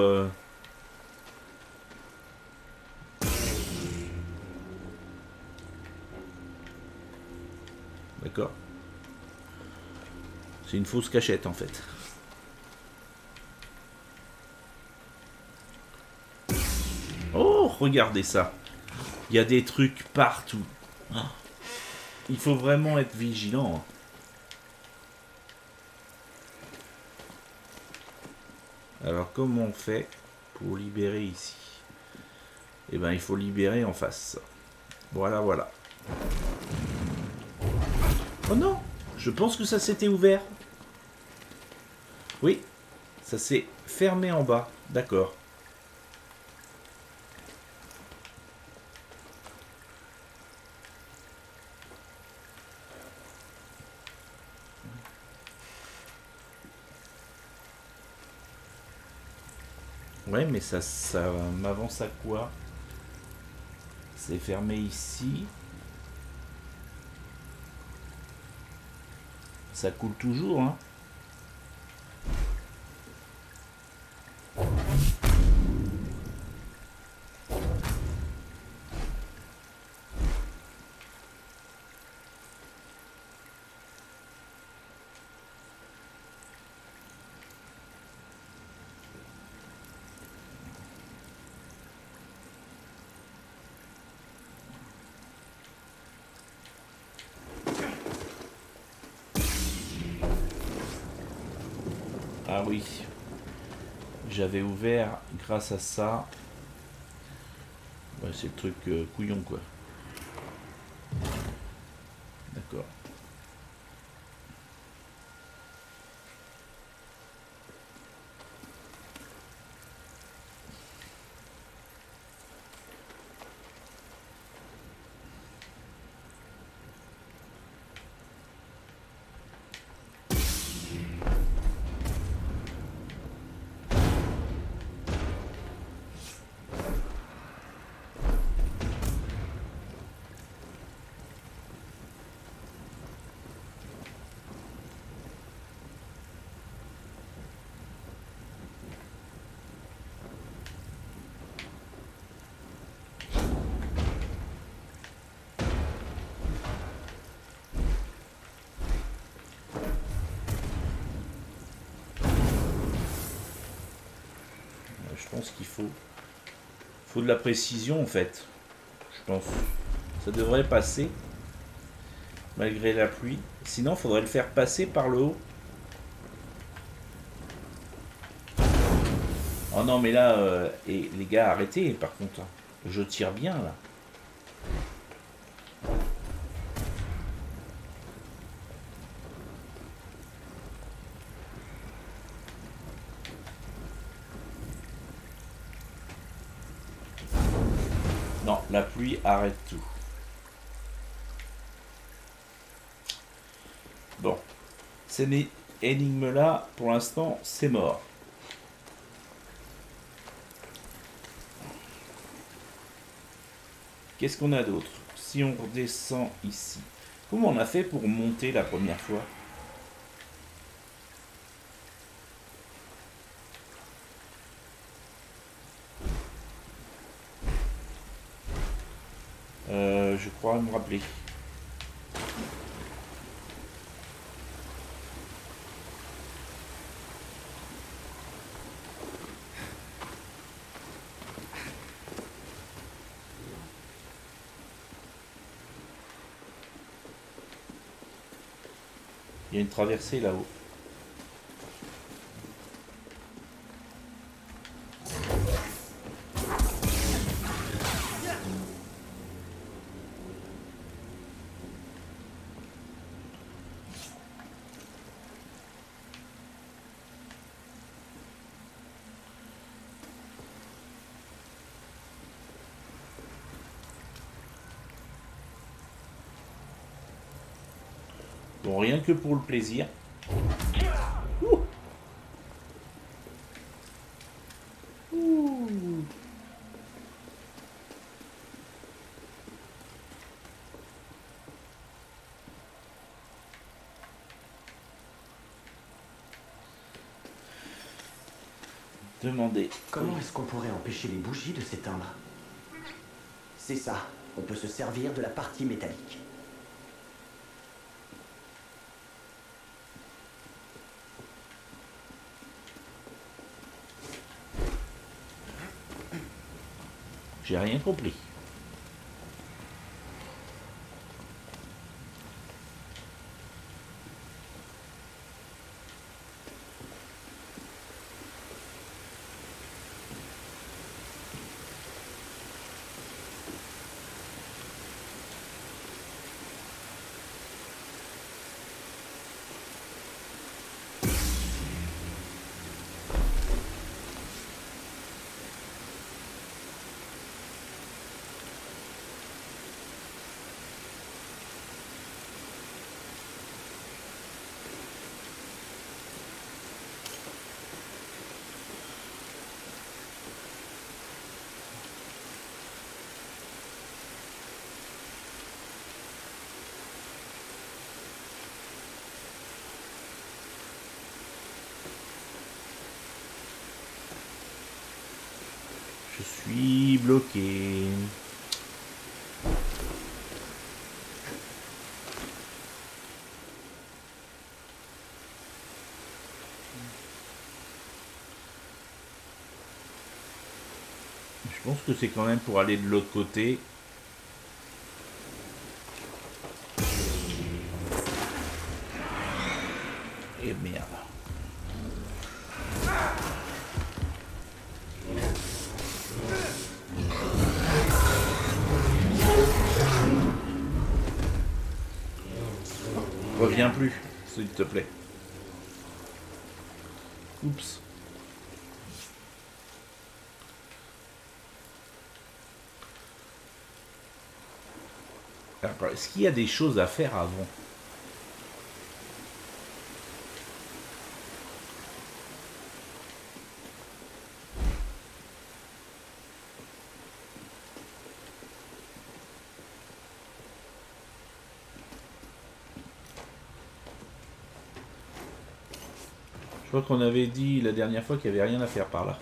Speaker 1: D'accord. C'est une fausse cachette en fait. Oh, regardez ça. Il y a des trucs partout. Il faut vraiment être vigilant. Alors comment on fait pour libérer ici? Eh ben il faut libérer en face. Voilà, voilà. Oh non! Je pense que ça s'était ouvert. Oui, ça s'est fermé en bas. D'accord. Ouais, mais ça m'avance à quoi? C'est fermé ici. Ça coule toujours, hein. Ah oui, j'avais ouvert grâce à ça. Ouais, c'est le truc couillon quoi. D'accord. Je pense qu'il faut de la précision en fait. Je pense. Ça devrait passer. Malgré la pluie. Sinon, faudrait le faire passer par le haut. Oh non, mais là, et les gars, arrêtez, par contre. Je tire bien, là. Non, la pluie arrête tout. Bon. Cette énigme-là, pour l'instant, c'est mort. Qu'est-ce qu'on a d'autre? Si on redescend ici. Comment on a fait pour monter la première fois? Je crois me rappeler. Il y a une traversée là-haut. Bon, rien que pour le plaisir. Ouh. Ouh. Demandez.
Speaker 6: Comment est-ce qu'on pourrait empêcher les bougies de s'éteindre? C'est ça, on peut se servir de la partie métallique.
Speaker 1: J'ai rien compris. Je suis bloqué. Je pense que c'est quand même pour aller de l'autre côté. Et merde. Reviens plus, s'il te plaît. Oups. Alors, est-ce qu'il y a des choses à faire avant? Je crois qu'on avait dit la dernière fois qu'il n'y avait rien à faire par là.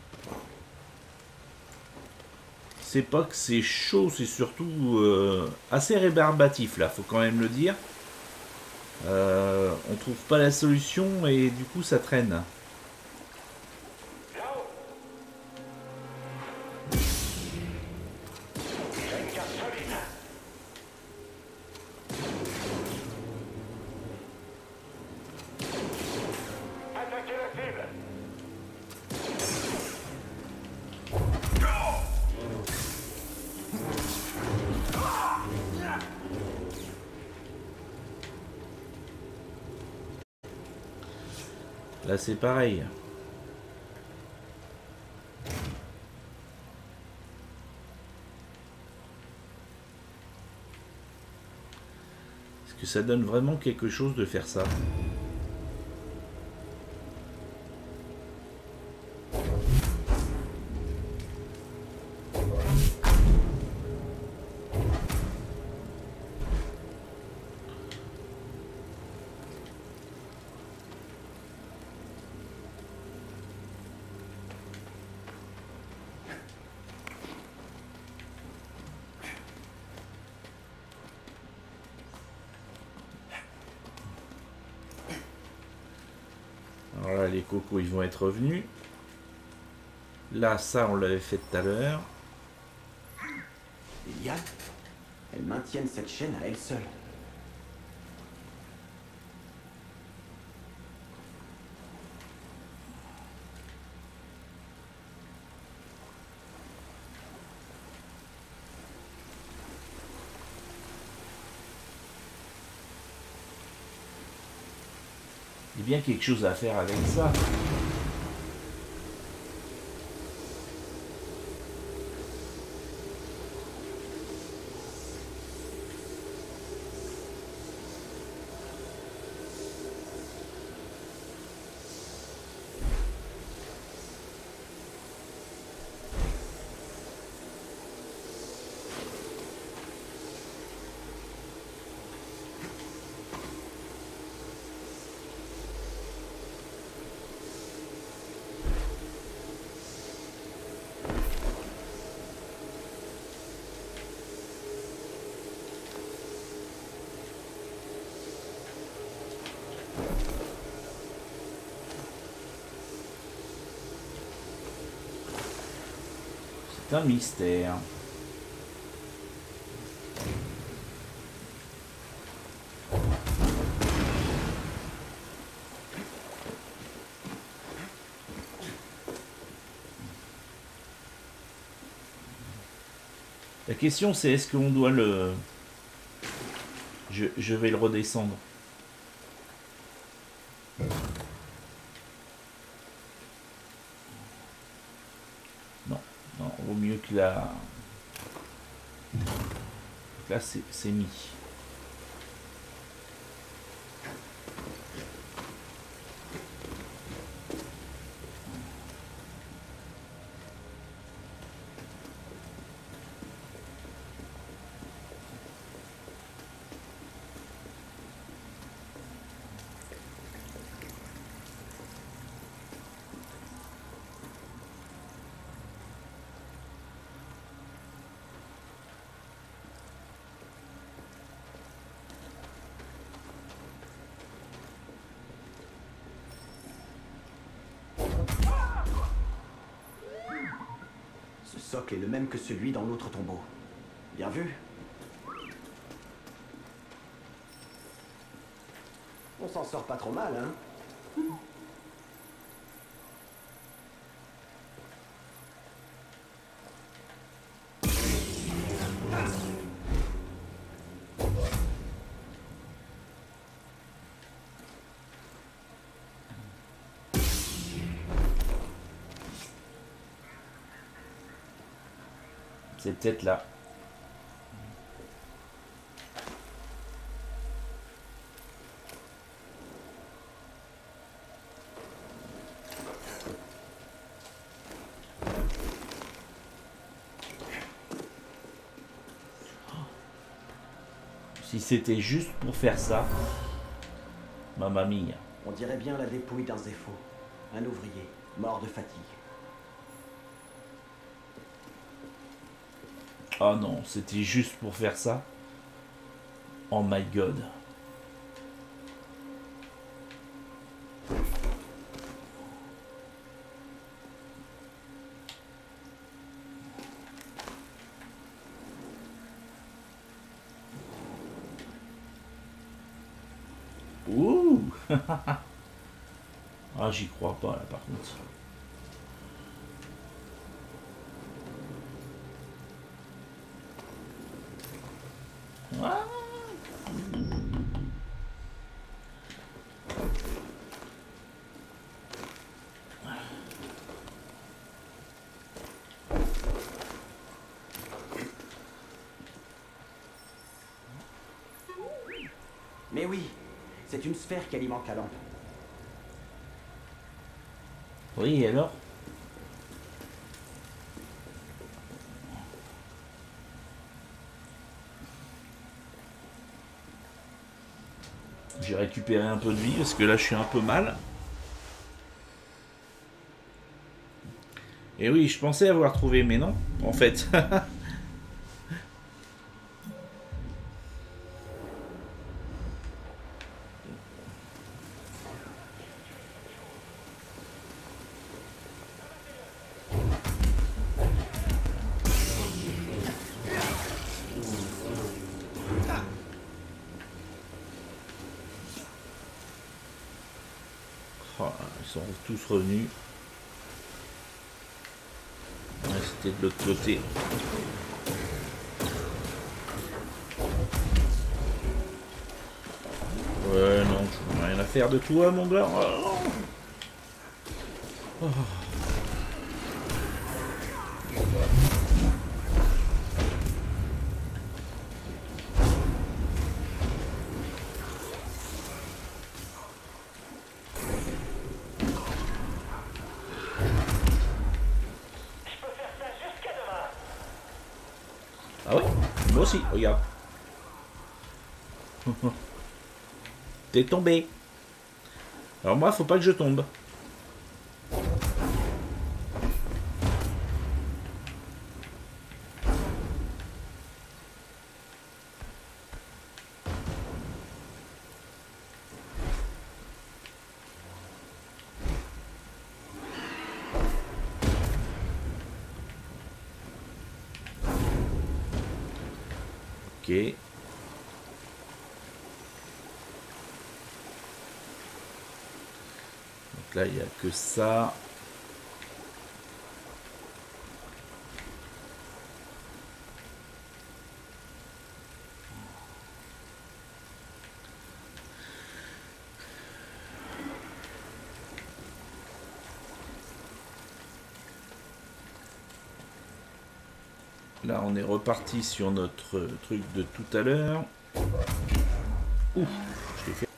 Speaker 1: C'est pas que c'est chaud, c'est surtout assez rébarbatif là, faut quand même le dire. On trouve pas la solution et du coup ça traîne. Là, c'est pareil. Est-ce que ça donne vraiment quelque chose de faire ça? Alors là, les cocos, ils vont être revenus. Là, ça, on l'avait fait tout à l'heure.
Speaker 6: Les lianes, elles maintiennent cette chaîne à elles seules.
Speaker 1: Il y a bien quelque chose à faire avec ça. C'est un mystère. La question c'est est-ce qu'on doit le... Je vais le redescendre. Non, non, vaut mieux que là... Là c'est mis.
Speaker 6: Ce socle est le même que celui dans l'autre tombeau. Bien vu? On s'en sort pas trop mal, hein?
Speaker 1: C'est peut-être là. Si c'était juste pour faire ça, mamma mia.
Speaker 6: On dirait bien la dépouille d'un Zepho, un ouvrier, mort de fatigue.
Speaker 1: Oh non, c'était juste pour faire ça. Oh my god. Ouh. Ah, j'y crois pas là par contre. Ah.
Speaker 6: Mais oui, c'est une sphère qui alimente la lampe.
Speaker 1: Oui, et alors? J'ai récupéré un peu de vie parce que là je suis un peu mal. Et oui, je pensais avoir trouvé, mais non, en fait. Oh, ils sont tous revenus. Ouais, c'était de l'autre côté. Ouais, non, je n'ai rien à faire de toi, mon gars. Oh. Ah ouais, moi aussi, regarde. T'es tombé. Alors moi, faut pas que je tombe. Ok. Donc là, il n'y a que ça. Là, on est reparti sur notre truc de tout à l'heure. Ouf, je l'ai fait.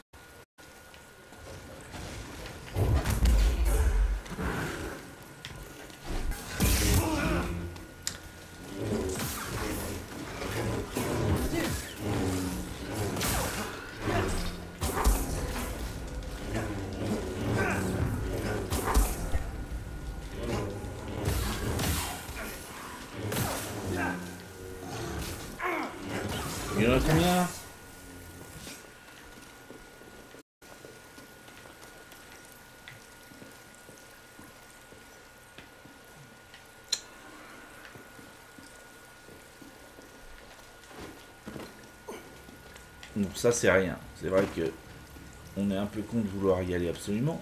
Speaker 1: Il y en a combien? Bon, ça c'est rien. C'est vrai que on est un peu con de vouloir y aller absolument.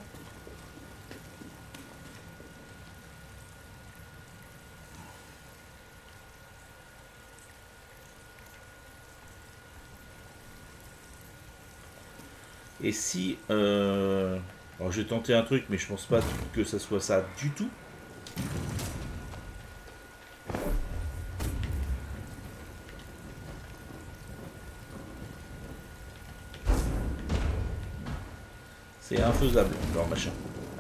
Speaker 1: Et si... Alors j'ai tenté un truc, mais je pense pas que ça soit ça du tout. C'est infaisable, leur machin.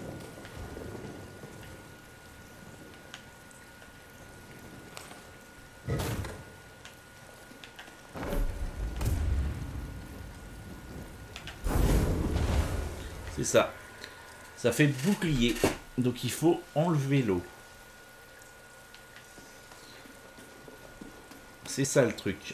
Speaker 1: C'est ça. Ça fait bouclier. Donc il faut enlever l'eau. C'est ça le truc.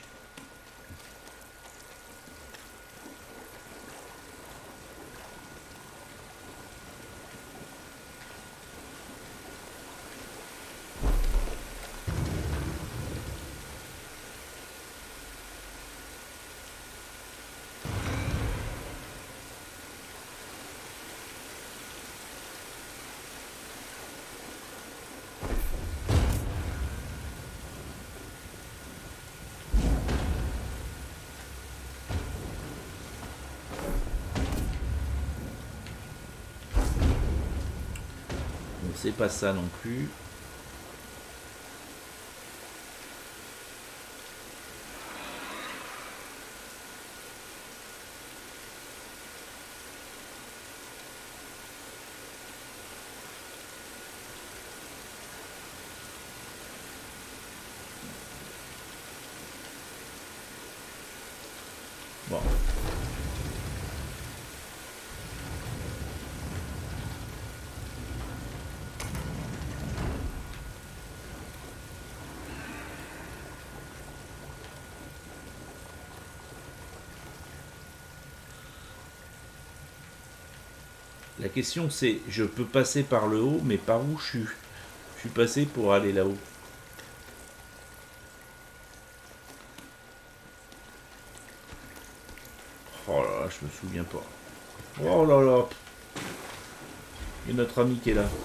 Speaker 1: C'est pas ça non plus. Bon. La question c'est, je peux passer par le haut, mais par où je suis passé pour aller là-haut? Oh là là, je me souviens pas. Oh là là. Et notre ami qui est là.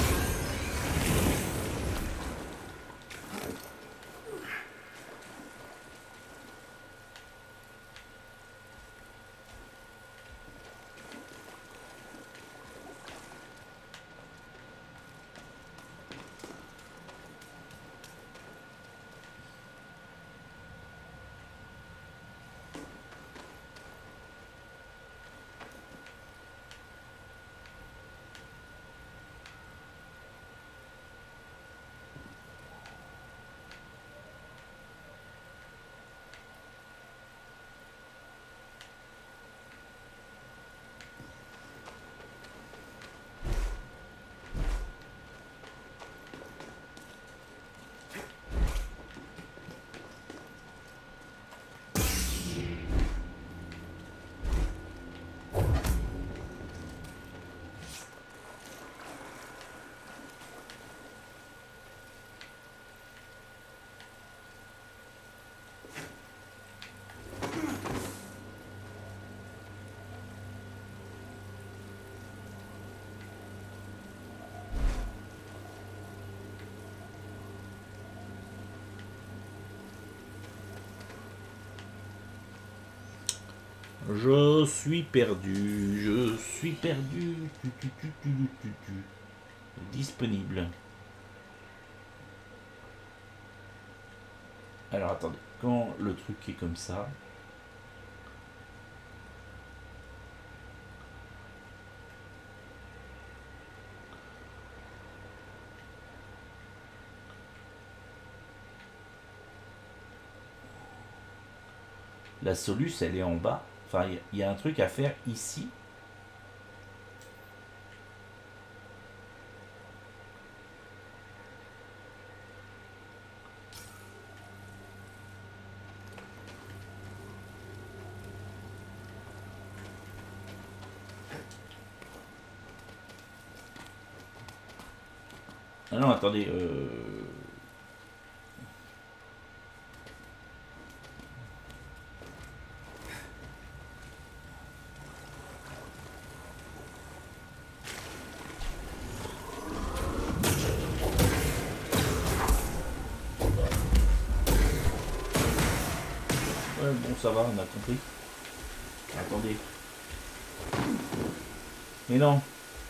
Speaker 1: Je suis perdu, je suis perdu. Disponible. Alors attendez, quand le truc est comme ça. La soluce, elle est en bas. Enfin, il y a un truc à faire ici. Ah non, attendez. Ouais, bon, ça va, on a compris. Attendez. Mais non.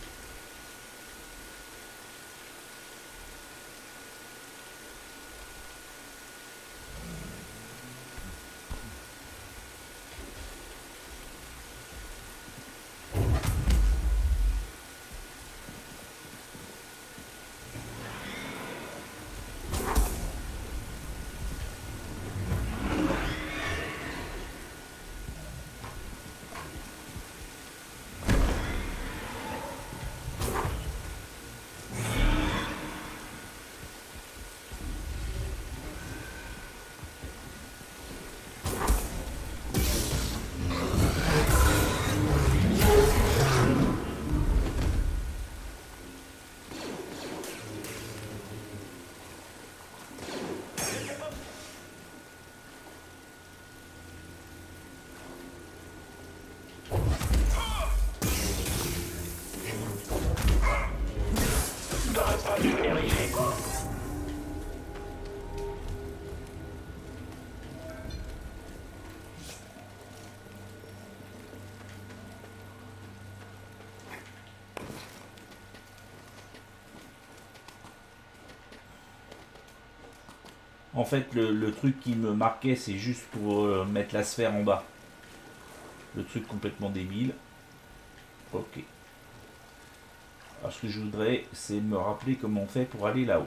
Speaker 1: En fait, le truc qui me marquait, c'est juste pour mettre la sphère en bas. Le truc complètement débile. Ok. Alors, ce que je voudrais, c'est me rappeler comment on fait pour aller là-haut.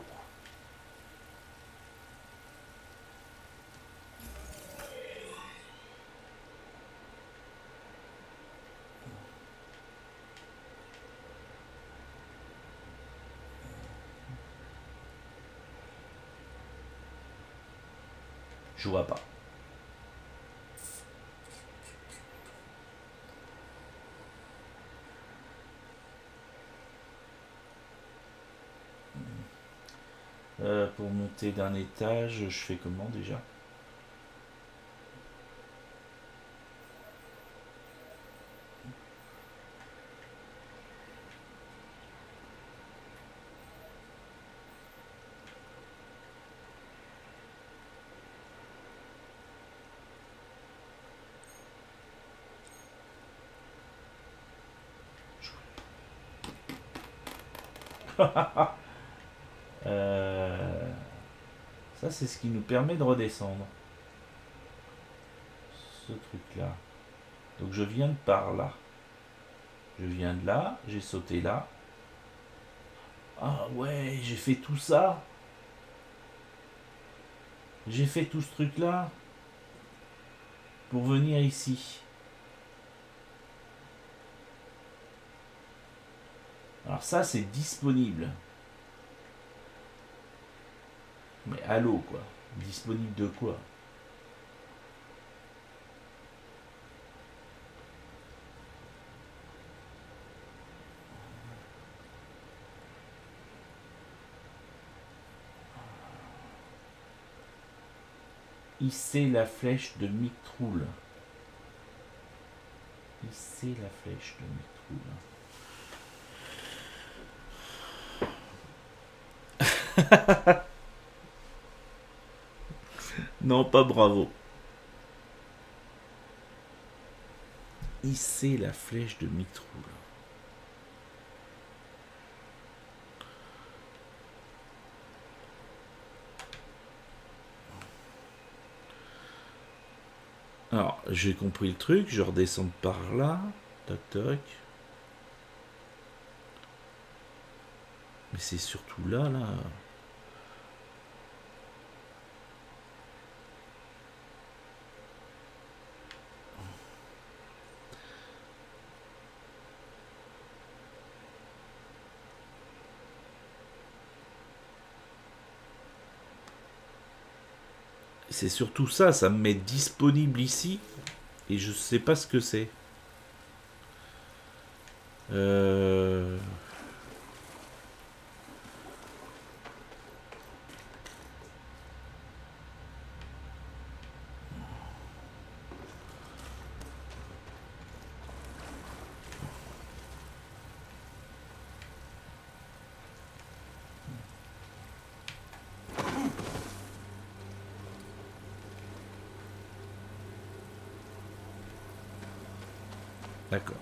Speaker 1: Je vois pas. Pour monter d'un étage, je fais comment déjà? Ça, c'est ce qui nous permet de redescendre. Ce truc-là. Donc, je viens de par là. Je viens de là. J'ai sauté là. Ah ouais, j'ai fait tout ça. J'ai fait tout ce truc-là. Pour venir ici. Alors ça, c'est disponible. Mais allô, quoi. Disponible de quoi? Hisser la flèche de Mitroul. Hisser la flèche de Mitroul. Non, pas bravo. Hisser la flèche de Mitroul. Alors, j'ai compris le truc, je redescends par là. Toc toc. Mais c'est surtout là. C'est surtout ça, ça me met disponible ici. Et je sais pas ce que c'est. D'accord.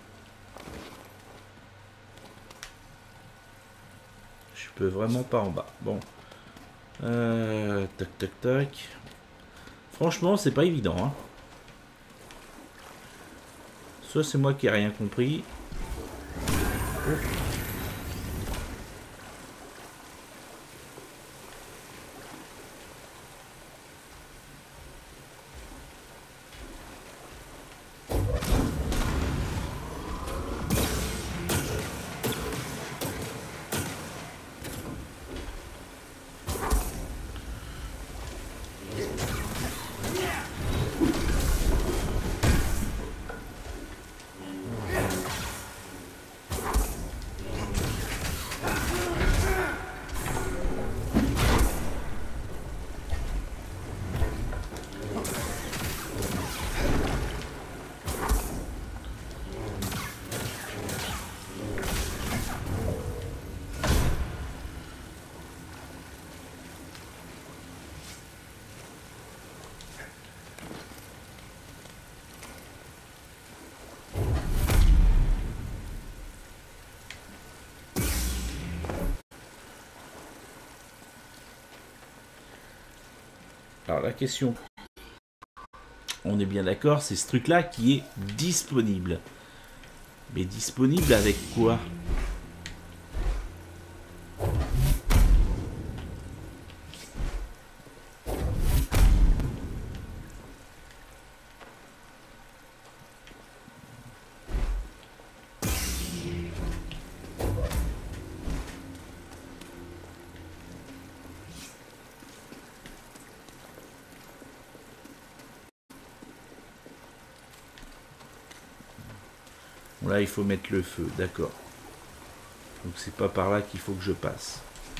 Speaker 1: Je peux vraiment pas en bas. Bon. Tac, tac, tac. Franchement, c'est pas évident. Hein. Soit c'est moi qui ai rien compris. Oh. Alors la question, on est bien d'accord, c'est ce truc-là qui est disponible. Mais disponible avec quoi ? Bon, là, il faut mettre le feu, d'accord. Donc c'est pas par là qu'il faut que je passe.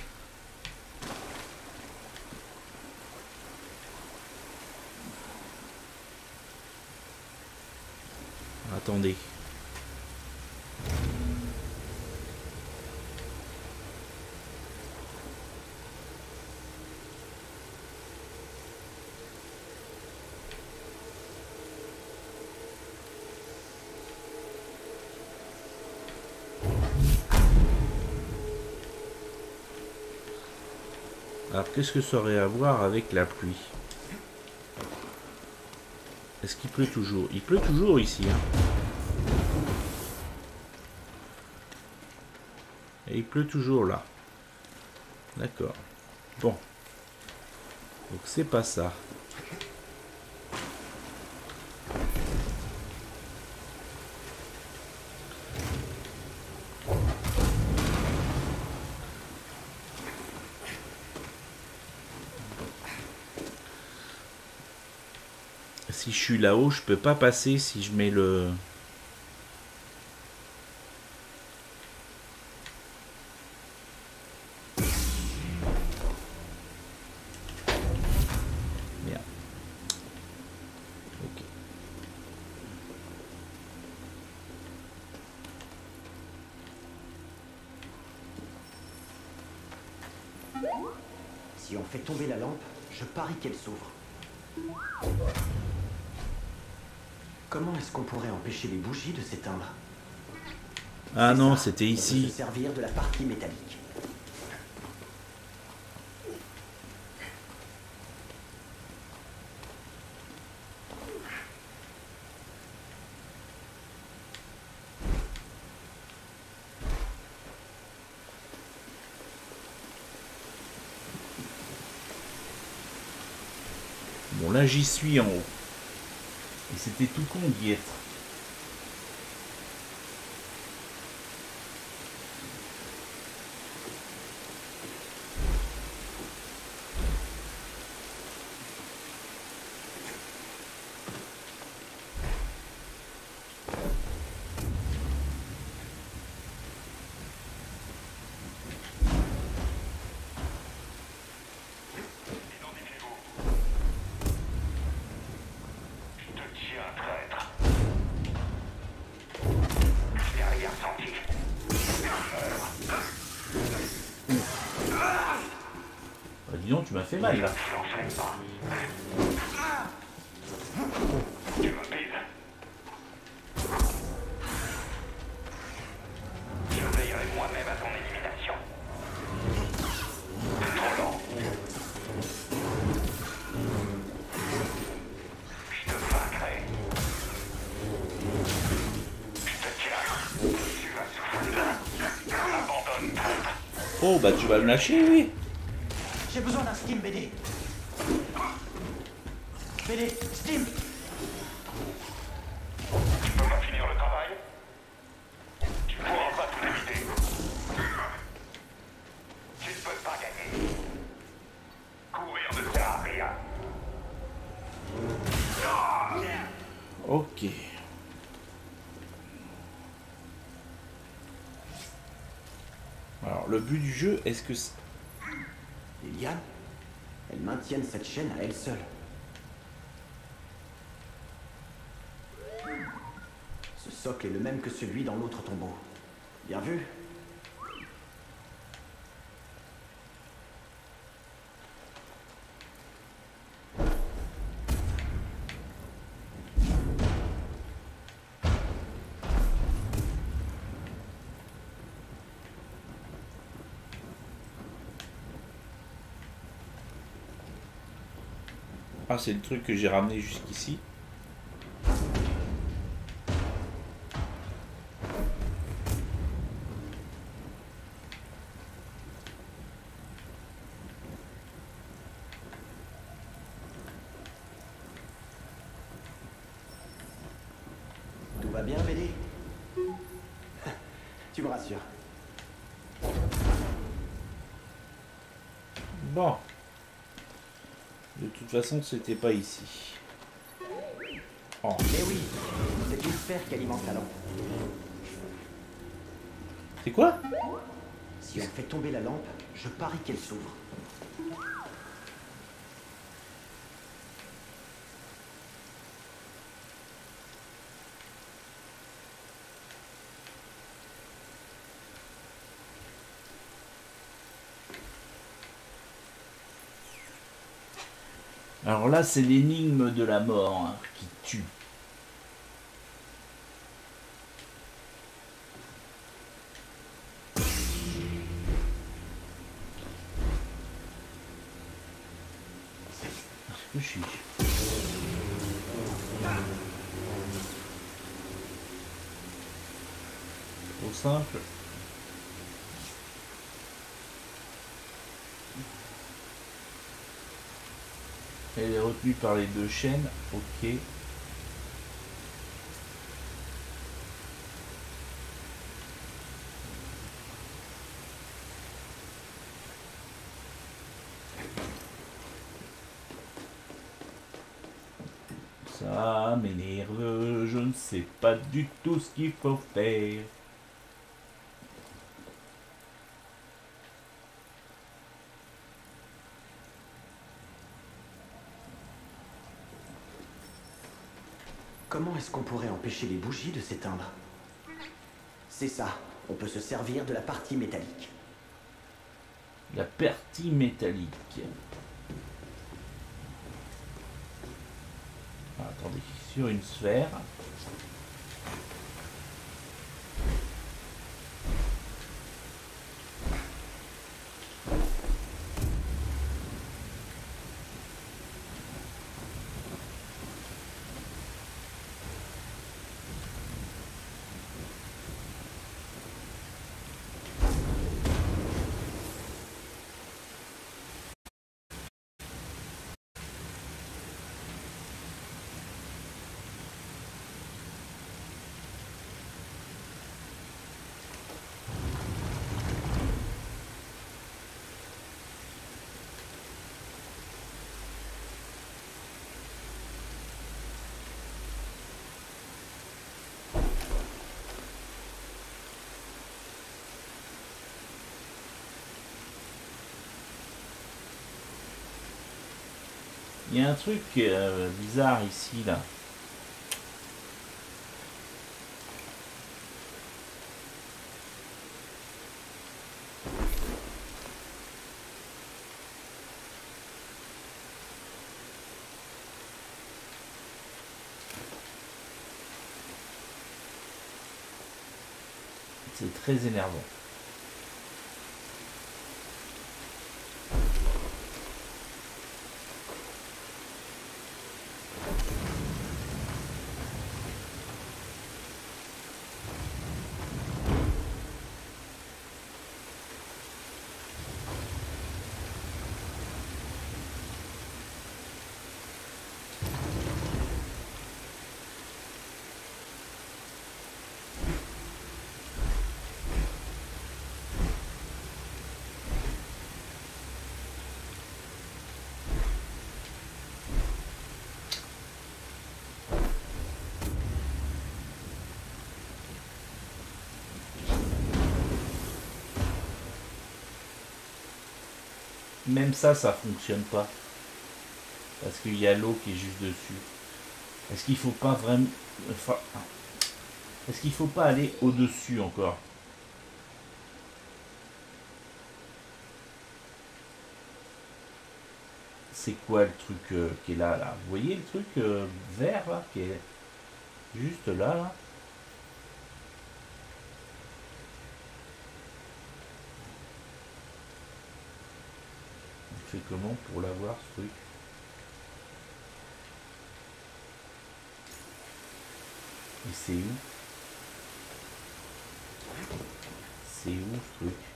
Speaker 1: Attendez. Alors qu'est-ce que ça aurait à voir avec la pluie? Est-ce qu'il pleut toujours? Il pleut toujours ici, hein. Et il pleut toujours là. D'accord. Bon. Donc c'est pas ça. Si je suis là-haut, je peux pas passer si je mets le... Merde. Ok.
Speaker 6: Si on fait tomber la lampe, je parie qu'elle s'ouvre. Comment est-ce qu'on pourrait empêcher les bougies de s'éteindre?
Speaker 1: Ah
Speaker 6: C'est
Speaker 1: non,
Speaker 6: ça,
Speaker 1: c'était
Speaker 6: on peut
Speaker 1: ici.
Speaker 6: se servir de la partie métallique.
Speaker 1: Bon, là, j'y suis en haut. Et c'était tout con d'y être. Dis donc, tu m'as fait mal là.
Speaker 4: Tu me piles. Je veillerai moi-même à ton élimination. Trop lent. Je te vaincrai. Je te tiens. Tu vas souffrir. Abandonne, traître.
Speaker 1: Oh, bah tu vas me lâcher, oui.
Speaker 3: J'ai besoin d'un Steam, BD. BD, Steam.
Speaker 4: Tu peux pas finir le travail? Tu pourras pas tout éviter. Tu ne peux pas gagner. Courir ne sert à rien.
Speaker 1: Ok. Alors, le but du jeu, est-ce que...
Speaker 6: Les lianes, elles maintiennent cette chaîne à elles seules. Ce socle est le même que celui dans l'autre tombeau. Bien vu?
Speaker 1: Ah, c'est le truc que j'ai ramené jusqu'ici.
Speaker 6: Tout va bien, BD? Tu me rassures.
Speaker 1: Bon. De toute façon, c'était pas ici. Oh.
Speaker 6: Eh oui, c'est une sphère qui alimente la lampe.
Speaker 1: C'est quoi?
Speaker 6: Si on fait tomber la lampe, je parie qu'elle s'ouvre.
Speaker 1: Alors là, c'est l'énigme de la mort hein, qui tue. Réfléchis. Trop simple. Elle est retenue par les deux chaînes. Ok. Ça m'énerve, je ne sais pas du tout ce qu'il faut faire.
Speaker 6: Comment est-ce qu'on pourrait empêcher les bougies de s'éteindre? C'est ça, on peut se servir de la partie métallique.
Speaker 1: La partie métallique. Ah, attendez, sur une sphère. Il y a un truc bizarre ici, là. C'est très énervant. Même ça fonctionne pas. Parce qu'il y a l'eau qui est juste dessus. Est-ce qu'il faut pas vraiment... Enfin, est-ce qu'il faut pas aller au-dessus encore? C'est quoi le truc qui est là, là? Vous voyez le truc vert, là, qui est juste là, là? On fait comment pour l'avoir, ce truc? Et c'est où? C'est où ce truc?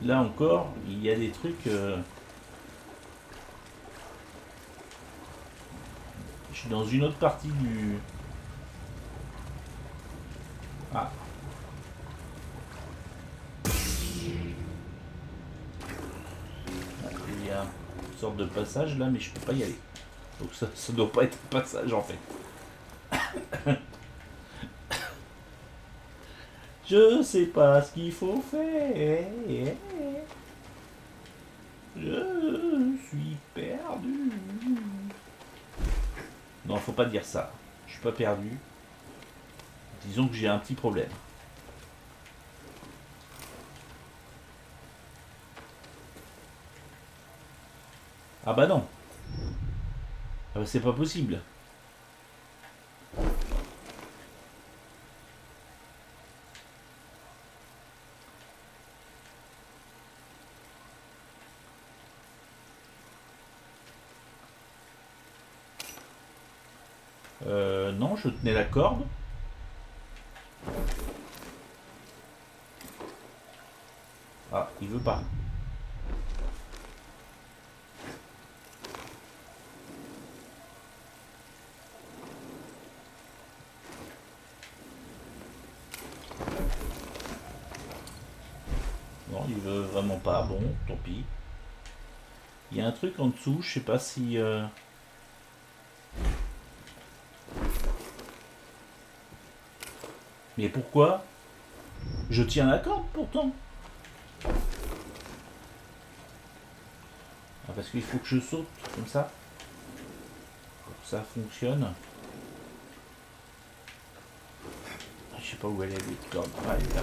Speaker 1: là encore, il y a des trucs... Je suis dans une autre partie du... Ah. Il y a une sorte de passage là, mais je peux pas y aller. Donc ça doit pas être un passage en fait. Je sais pas ce qu'il faut faire. Je suis perdu. Non, faut pas dire ça. Je suis pas perdu. Disons que j'ai un petit problème. Ah bah non. Ah bah c'est pas possible. Non, je tenais la corde. Ah, il veut pas. Non, il veut vraiment pas. Bon, tant pis. Il y a un truc en dessous, je sais pas si... Mais pourquoi? Je tiens la corde pourtant. Ah, parce qu'il faut que je saute comme ça. Pour que ça fonctionne. Je sais pas où elle est cette corde. Ah, elle est là.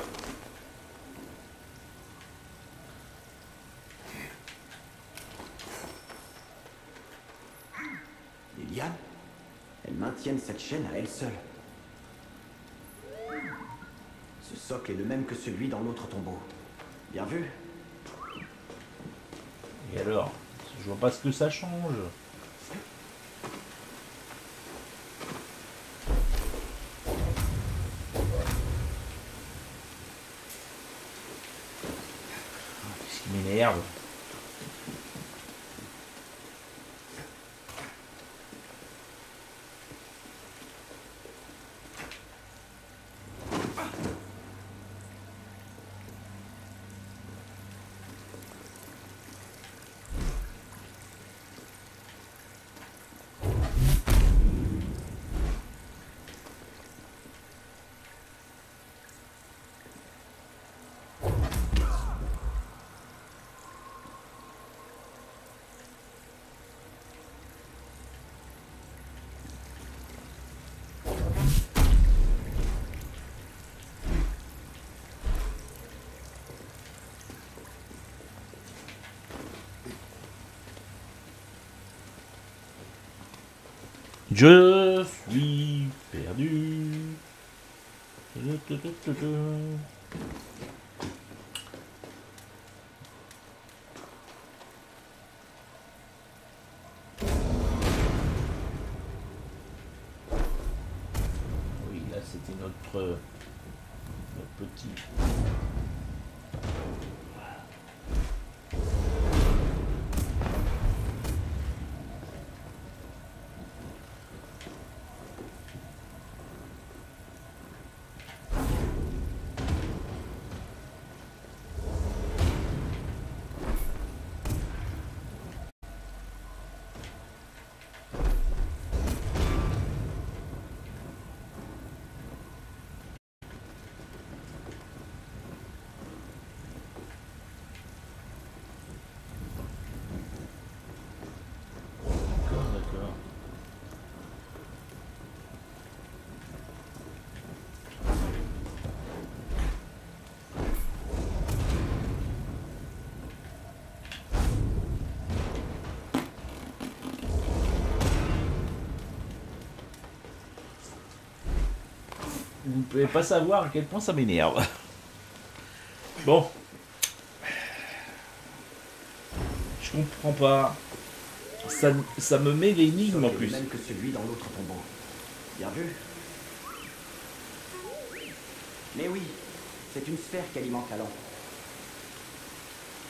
Speaker 6: Les lianes, elles maintiennent cette chaîne à elles seules. Ce socle est le même que celui dans l'autre tombeau. Bien vu?
Speaker 1: Et alors? Je vois pas ce que ça change. Qu'est-ce qui m'énerve? Je suis perdu. Oui, là c'était notre petit... D'accord. Vous ne pouvez pas savoir à quel point ça m'énerve. Bon. Je comprends pas. Ça me met l'énigme en
Speaker 6: Le
Speaker 1: plus.
Speaker 6: même que celui dans l'autre tombeau. Bien vu? Mais oui, c'est une sphère qui alimente la lampe.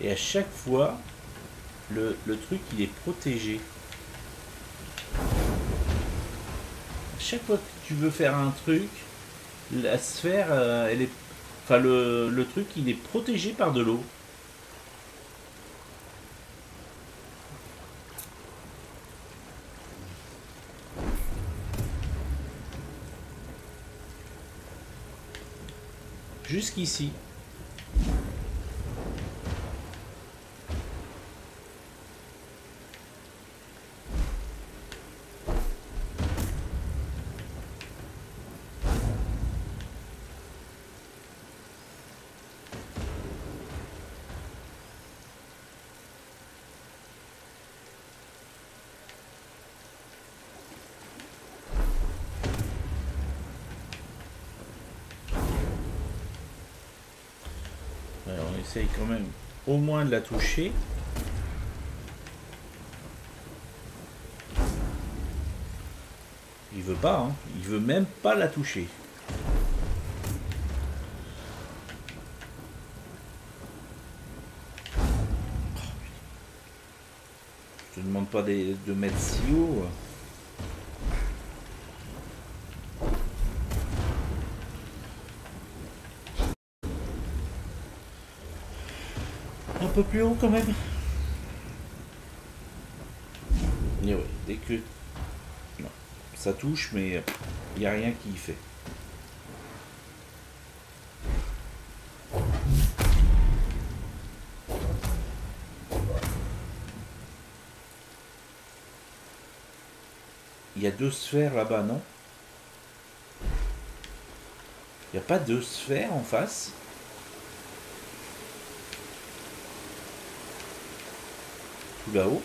Speaker 1: Et à chaque fois, le truc, il est protégé. À chaque fois que tu veux faire un truc, la sphère, elle est... Enfin, le truc, il est protégé par de l'eau. Jusqu'ici. Alors, on essaye quand même au moins de la toucher. Il veut pas, hein. Il veut même pas la toucher. Je te demande pas de mettre si haut. Un peu plus haut quand même. Et ouais, dès que... Non, ça touche, mais il n'y a rien qui y fait. Il y a 2 sphères là-bas, non? Il n'y a pas 2 sphères en face? Tout là-haut?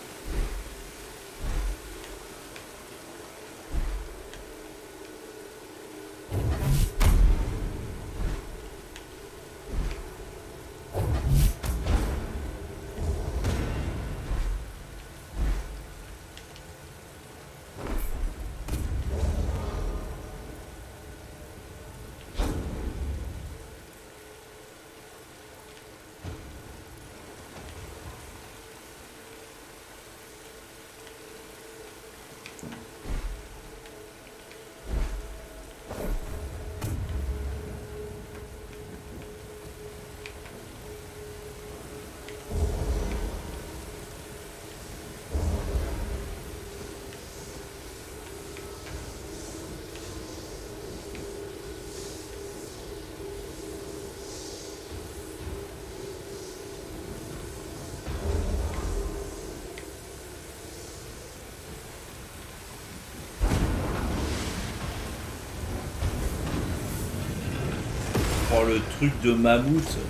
Speaker 1: Oh, le truc de mammouth.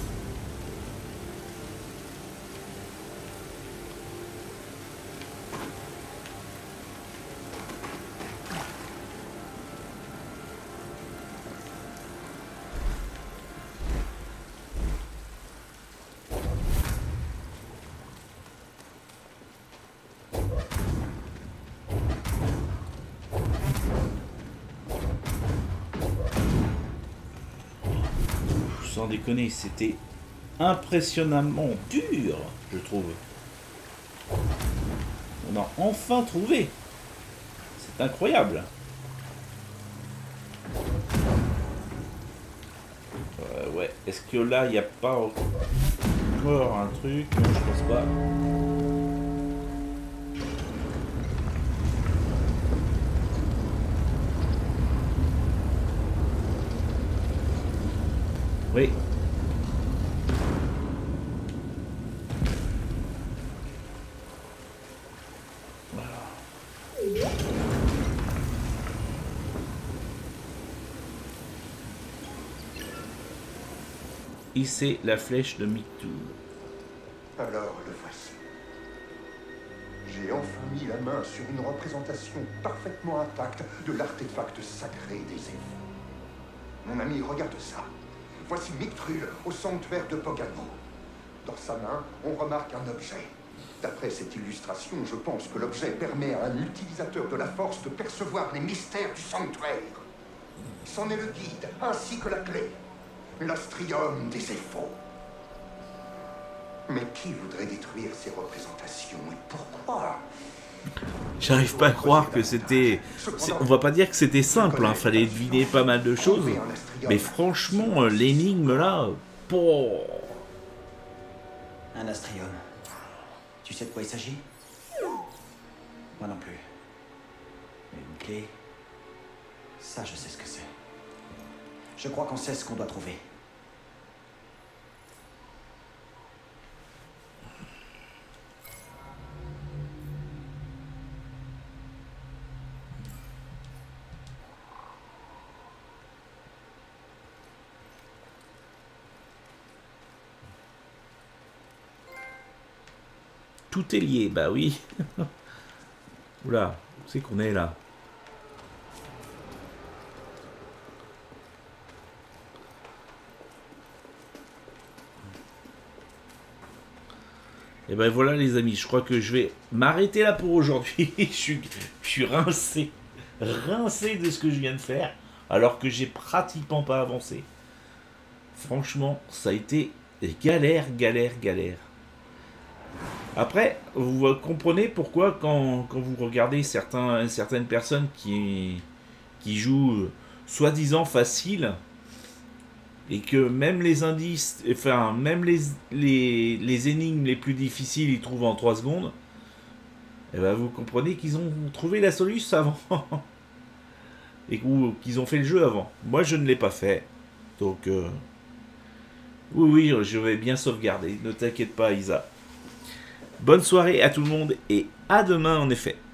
Speaker 1: Sans déconner, c'était impressionnamment dur, je trouve. On a enfin trouvé. C'est incroyable. Ouais, est-ce que là, il n'y a pas encore un truc? Non, je pense pas. Oui. Voilà. Ici, la flèche de Mictoul.
Speaker 7: Alors le voici. J'ai enfin mis la main sur une représentation parfaitement intacte de l'artefact sacré des Zéphos. Mon ami, regarde ça. Voici Mictrul au sanctuaire de Pogano. Dans sa main, on remarque un objet. D'après cette illustration, je pense que l'objet permet à un utilisateur de la force de percevoir les mystères du sanctuaire. C'en est le guide, ainsi que la clé. L'astrium des Zéphos. Mais qui voudrait détruire ces représentations et pourquoi?
Speaker 1: J'arrive pas à croire que c'était... On va pas dire que c'était simple, hein. Fallait deviner pas mal de choses. Mais franchement, l'énigme là... Oh.
Speaker 6: Un astrium. Tu sais de quoi il s'agit? Moi non plus. Mais une clé... Ça, je sais ce que c'est. Je crois qu'on sait ce qu'on doit trouver.
Speaker 1: Tout est lié, bah oui. Oula, où c'est qu'on est là? Et ben voilà les amis, je crois que je vais m'arrêter là pour aujourd'hui. je suis rincé de ce que je viens de faire, alors que j'ai pratiquement pas avancé. Franchement, ça a été galère. Après, vous comprenez pourquoi quand vous regardez certaines personnes qui jouent soi-disant facile, et que même les indices, enfin même les énigmes les plus difficiles, ils trouvent en 3 secondes, et ben vous comprenez qu'ils ont trouvé la solution avant. Et qu'ils ont fait le jeu avant. Moi je ne l'ai pas fait. Donc oui, je vais bien sauvegarder. Ne t'inquiète pas Isa. Bonne soirée à tout le monde et à demain en effet.